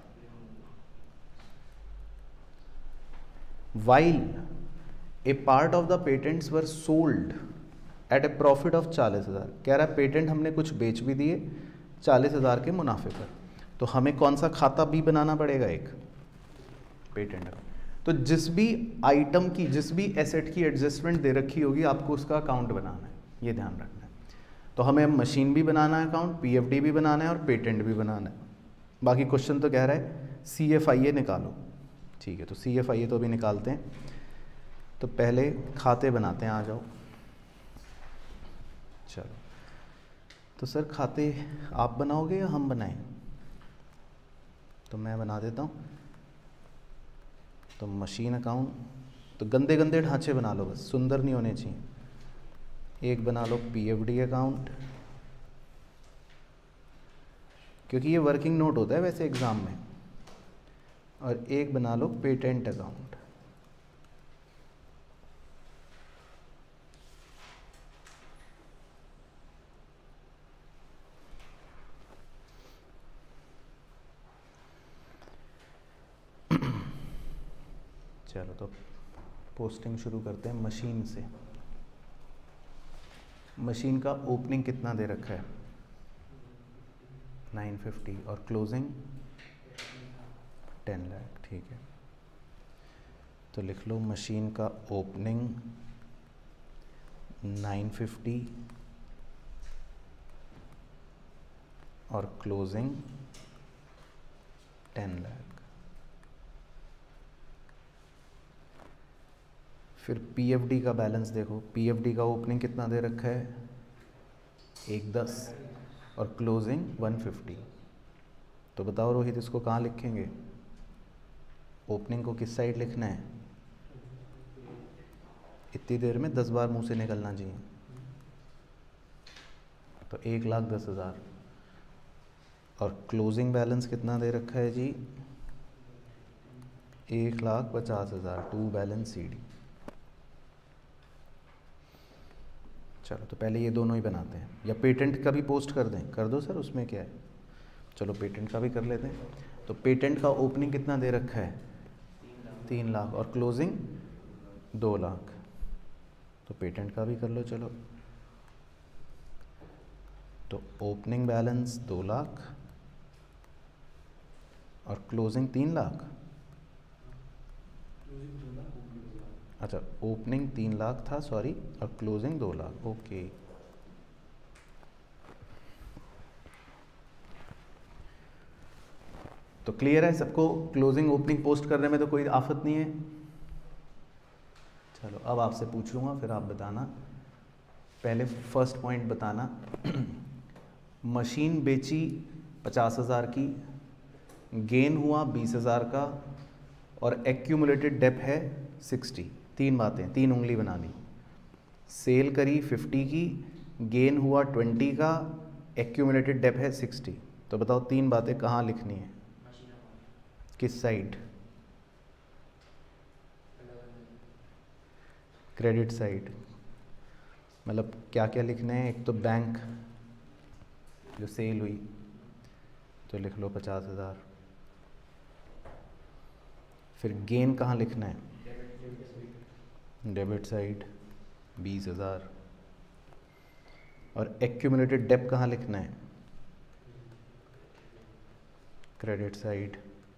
While a part of the patents were sold at a profit of चालीस हज़ार। कह रहा है पेटेंट हमने कुछ बेच भी दिए चालीस हज़ार के मुनाफे पर, तो हमें कौन सा खाता भी बनाना पड़ेगा, एक पेटेंट। तो जिस भी आइटम की, जिस भी एसेट की एडजस्टमेंट दे रखी होगी आपको उसका अकाउंट बनाना है, ये ध्यान रखना है। तो हमें मशीन भी बनाना है अकाउंट, पीएफडी भी बनाना है और पेटेंट भी बनाना है। बाकी क्वेश्चन तो कह रहा है सीएफआईए निकालो, ठीक है, तो सीएफआईए तो अभी निकालते हैं। तो पहले खाते बनाते हैं, आ जाओ। चलो तो सर खाते आप बनाओगे या हम बनाएं, तो मैं बना देता हूँ। तो मशीन अकाउंट, तो गंदे गंदे ढांचे बना लो बस, सुंदर नहीं होने चाहिए। एक बना लो पीएफडी अकाउंट, क्योंकि ये वर्किंग नोट होता है वैसे एग्ज़ाम में। और एक बना लो पेटेंट अकाउंट। चलो तो पोस्टिंग शुरू करते हैं मशीन से। मशीन का ओपनिंग कितना दे रखा है, नाइन फिफ्टी और क्लोजिंग टेन लाख, ठीक है। तो लिख लो मशीन का ओपनिंग नाइन फिफ्टी और क्लोजिंग टेन लाख। फिर पीएफडी का बैलेंस देखो, पीएफडी का ओपनिंग कितना दे रखा है, एक दस और क्लोजिंग वन फिफ्टी। तो बताओ रोहित इसको कहाँ लिखेंगे, ओपनिंग को किस साइड लिखना है, इतनी देर में दस बार मुंह से निकलना चाहिए। तो एक लाख दस हज़ार और क्लोजिंग बैलेंस कितना दे रखा है जी, एक लाख पचास हज़ार, टू बैलेंस सी डी। चलो तो पहले ये दोनों ही बनाते हैं, या पेटेंट का भी पोस्ट कर दें, कर दो सर, उसमें क्या है। चलो पेटेंट का भी कर लेते हैं। तो पेटेंट का ओपनिंग कितना दे रखा है, तीन लाख और क्लोजिंग दो लाख। तो पेटेंट का भी कर लो। चलो तो ओपनिंग बैलेंस दो लाख और क्लोजिंग तीन लाख। अच्छा, ओपनिंग तीन लाख था सॉरी, और क्लोजिंग दो लाख, ओके। तो क्लियर है सबको, क्लोजिंग ओपनिंग पोस्ट करने में तो कोई आफत नहीं है। चलो अब आपसे पूछ लूँगा, फिर आप बताना। पहले फर्स्ट पॉइंट बताना। मशीन बेची पचास हज़ार की, गेन हुआ बीस हज़ार का और एक्यूमुलेटेड डेप है सिक्सटी। तीन बातें, तीन उंगली बनानी। सेल करी फिफ्टी की, गेन हुआ ट्वेंटी का, एक्यूमुलेटेड डेप है सिक्सटी। तो बताओ तीन बातें कहाँ लिखनी है, किस साइड, क्रेडिट साइड। मतलब क्या क्या लिखने हैं, एक तो बैंक जो सेल हुई तो लिख लो पचास हज़ार। फिर गेन कहाँ लिखना है, डेबिट साइड बीस हज़ार। और एक्यूमुलेटेड डेप कहाँ लिखना है, क्रेडिट साइड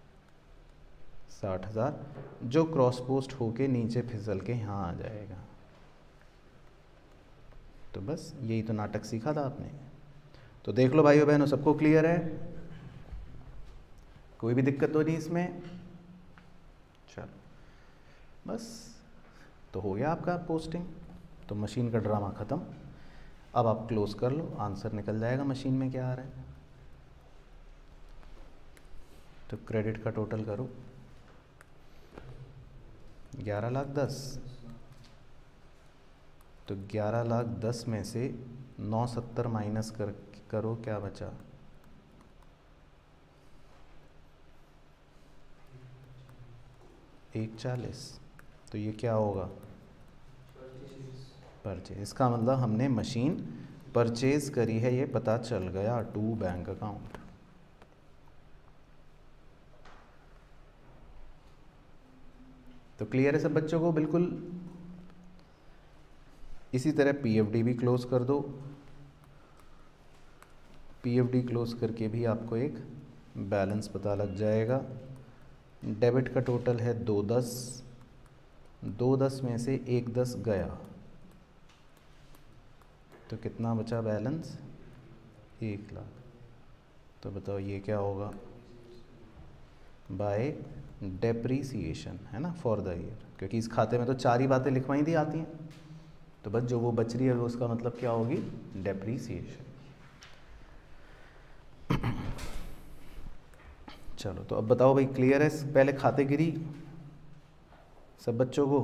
साठ हज़ार, जो क्रॉस पोस्ट होके नीचे फिसल के यहाँ आ जाएगा। तो बस यही तो नाटक सीखा था आपने। तो देख लो भाइयों बहनों, सबको क्लियर है, कोई भी दिक्कत तो नहीं इसमें। चलो बस, तो हो गया आपका पोस्टिंग। तो मशीन का ड्रामा ख़त्म। अब आप क्लोज कर लो, आंसर निकल जाएगा मशीन में क्या आ रहा है। तो क्रेडिट का टोटल करो, ग्यारह लाख दस। तो ग्यारह लाख दस में से नौ सत्तर माइनस कर करो, क्या बचा, एक चालीस। तो ये क्या होगा, परचेज। इसका मतलब हमने मशीन परचेज करी है, ये पता चल गया, टू बैंक अकाउंट। तो क्लियर है सब बच्चों को, बिल्कुल। इसी तरह पीएफडी भी क्लोज कर दो। पीएफडी क्लोज करके भी आपको एक बैलेंस पता लग जाएगा। डेबिट का टोटल है दो दस, दो दस में से एक दस गया, तो कितना बचा बैलेंस, एक लाख। तो बताओ ये क्या होगा, बाय डेप्रीसिएशन, है ना, फॉर द ईयर। क्योंकि इस खाते में तो चार ही बातें लिखवाई दी आती हैं, तो बस जो वो बच रही है वो उसका मतलब क्या होगी, डेप्रीसिएशन। चलो तो अब बताओ भाई, क्लियर है पहले खाते गिरी सब बच्चों को।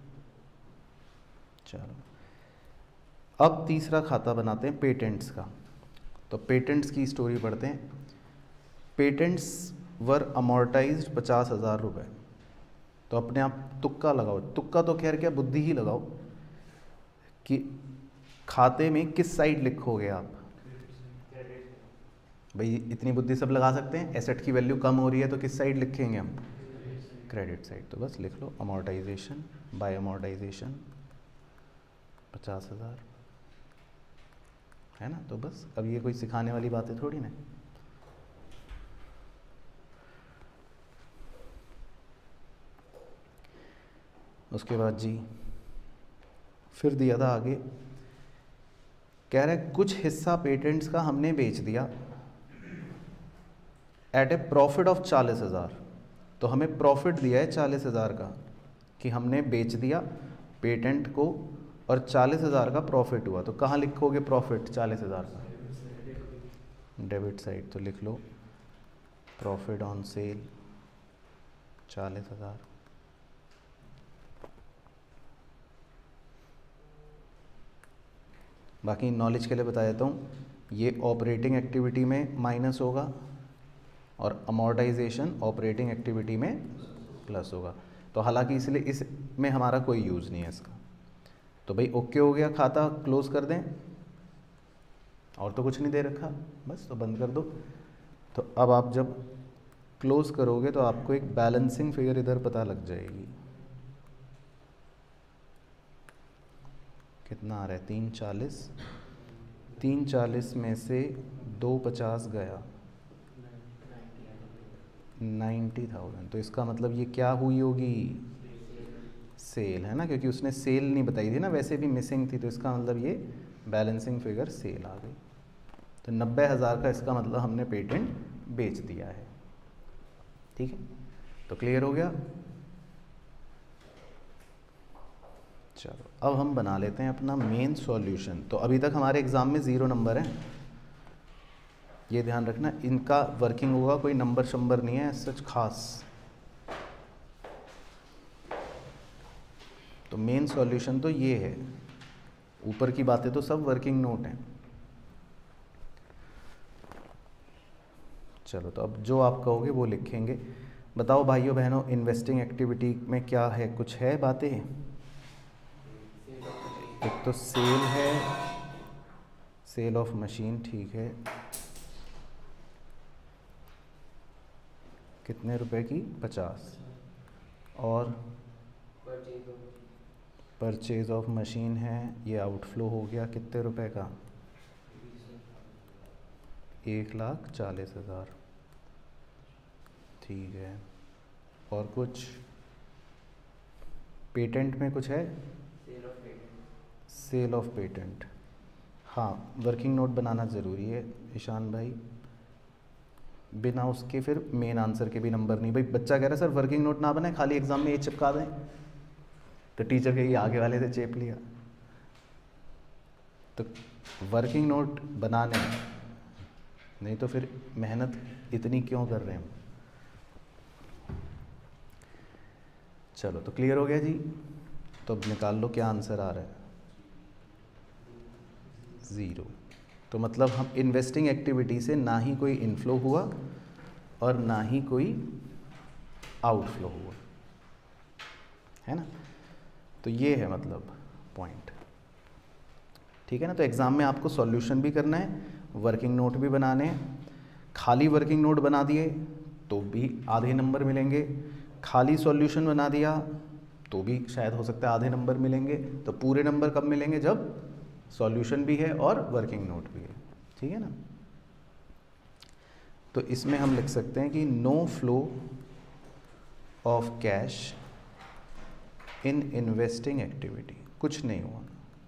चलो अब तीसरा खाता बनाते हैं पेटेंट्स का। तो पेटेंट्स की स्टोरी पढ़ते हैं। पेटेंट्स वर अमोर्टाइज्ड पचास हज़ार रुपये। तो अपने आप तुक्का लगाओ, तुक्का तो खैर क्या, बुद्धि ही लगाओ कि खाते में किस साइड लिखोगे आप। भाई इतनी बुद्धि सब लगा सकते हैं, एसेट की वैल्यू कम हो रही है तो किस साइड लिखेंगे हम, क्रेडिट साइड। तो बस लिख लो अमोर्टाइजेशन, बाय अमोर्टाइजेशन पचास हज़ार, है ना। तो बस अब ये कोई सिखाने वाली बात है थोड़ी ना। उसके बाद जी फिर दिया था आगे, कह रहा है कुछ हिस्सा पेटेंट्स का हमने बेच दिया एट ए प्रॉफिट ऑफ चालीस हज़ार। तो हमें प्रॉफिट दिया है चालीस हज़ार का कि हमने बेच दिया पेटेंट को और चालीस हज़ार का प्रॉफिट हुआ। तो कहाँ लिखोगे प्रॉफिट चालीस हज़ार का? Debit side. तो लिख लो प्रॉफिट ऑन सेल चालीस हज़ार। बाकी नॉलेज के लिए बता देता हूँ, ये ऑपरेटिंग एक्टिविटी में माइनस होगा और अमॉर्टाइजेशन ऑपरेटिंग एक्टिविटी में प्लस होगा। तो हालांकि इसलिए इसमें हमारा कोई यूज़ नहीं है इसका। तो भाई ओके हो गया, खाता क्लोज कर दें, और तो कुछ नहीं दे रखा, बस तो बंद कर दो। तो अब आप जब क्लोज करोगे तो आपको एक बैलेंसिंग फिगर इधर पता लग जाएगी, कितना आ रहा है तीन चालीस, तीन चालीस में से दो पचास गया नाइन्टी थाउजेंड। तो इसका मतलब ये क्या हुई होगी? सेल, है ना, क्योंकि उसने सेल नहीं बताई थी ना, वैसे भी मिसिंग थी। तो इसका मतलब ये बैलेंसिंग फिगर सेल आ गई। तो नब्बे हज़ार का इसका मतलब हमने पेटेंट बेच दिया है। ठीक है, तो क्लियर हो गया। चलो अब हम बना लेते हैं अपना मेन सॉल्यूशन। तो अभी तक हमारे एग्ज़ाम में ज़ीरो नंबर है, ये ध्यान रखना। इनका वर्किंग होगा, कोई नंबर शंबर नहीं है सच खास। तो मेन सॉल्यूशन तो ये है, ऊपर की बातें तो सब वर्किंग नोट हैं। चलो तो अब जो आप कहोगे वो लिखेंगे। बताओ भाइयों बहनों, इन्वेस्टिंग एक्टिविटी में क्या है, कुछ है बातें? एक तो सेल है, सेल ऑफ मशीन, ठीक है, कितने रुपए की? पचास। और परचेज ऑफ मशीन है, ये आउटफ्लो हो गया, कितने रुपए का? एक लाख चालीस हज़ार, ठीक है। और कुछ पेटेंट में कुछ है? Sale of patent, sale of patent, हाँ वर्किंग नोट बनाना ज़रूरी है ईशान भाई, बिना उसके फिर मेन आंसर के भी नंबर नहीं। भाई बच्चा कह रहा है सर वर्किंग नोट ना बनाए, खाली एग्जाम में ये चिपका दें, तो टीचर कहेगी आगे वाले से चेप लिया। तो वर्किंग नोट बनाने, नहीं तो फिर मेहनत इतनी क्यों कर रहे हैं हम। चलो तो क्लियर हो गया जी। तो अब निकाल लो क्या आंसर आ रहा है, ज़ीरो। तो मतलब हम इन्वेस्टिंग एक्टिविटी से ना ही कोई इनफ्लो हुआ और ना ही कोई आउटफ्लो हुआ, है ना। तो ये है मतलब पॉइंट, ठीक है ना। तो एग्ज़ाम में आपको सॉल्यूशन भी करना है, वर्किंग नोट भी बनाने हैं। खाली वर्किंग नोट बना दिए तो भी आधे नंबर मिलेंगे, खाली सॉल्यूशन बना दिया तो भी शायद हो सकता है आधे नंबर मिलेंगे। तो पूरे नंबर कब मिलेंगे? जब सॉल्यूशन भी है और वर्किंग नोट भी है, ठीक है ना। तो इसमें हम लिख सकते हैं कि no flow of cash in investing activity, कुछ नहीं हुआ।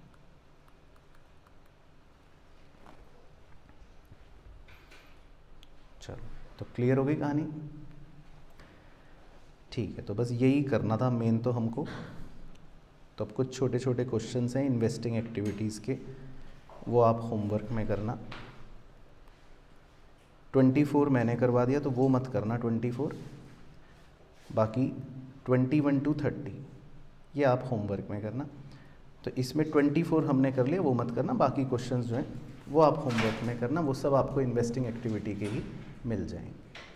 चलो तो क्लियर हो गई कहानी, ठीक है। तो बस यही करना था मेन तो हमको। तो अब कुछ छोटे छोटे क्वेश्चंस हैं इन्वेस्टिंग एक्टिविटीज़ के, वो आप होमवर्क में करना। ट्वेंटी फोर मैंने करवा दिया तो वो मत करना ट्वेंटी फोर, बाकी ट्वेंटी वन टू थर्टी ये आप होमवर्क में करना। तो इसमें ट्वेंटी फोर हमने कर लिया, वो मत करना। बाकी क्वेश्चंस जो हैं वो आप होमवर्क में करना, वो सब आपको इन्वेस्टिंग एक्टिविटी के ही मिल जाएंगे।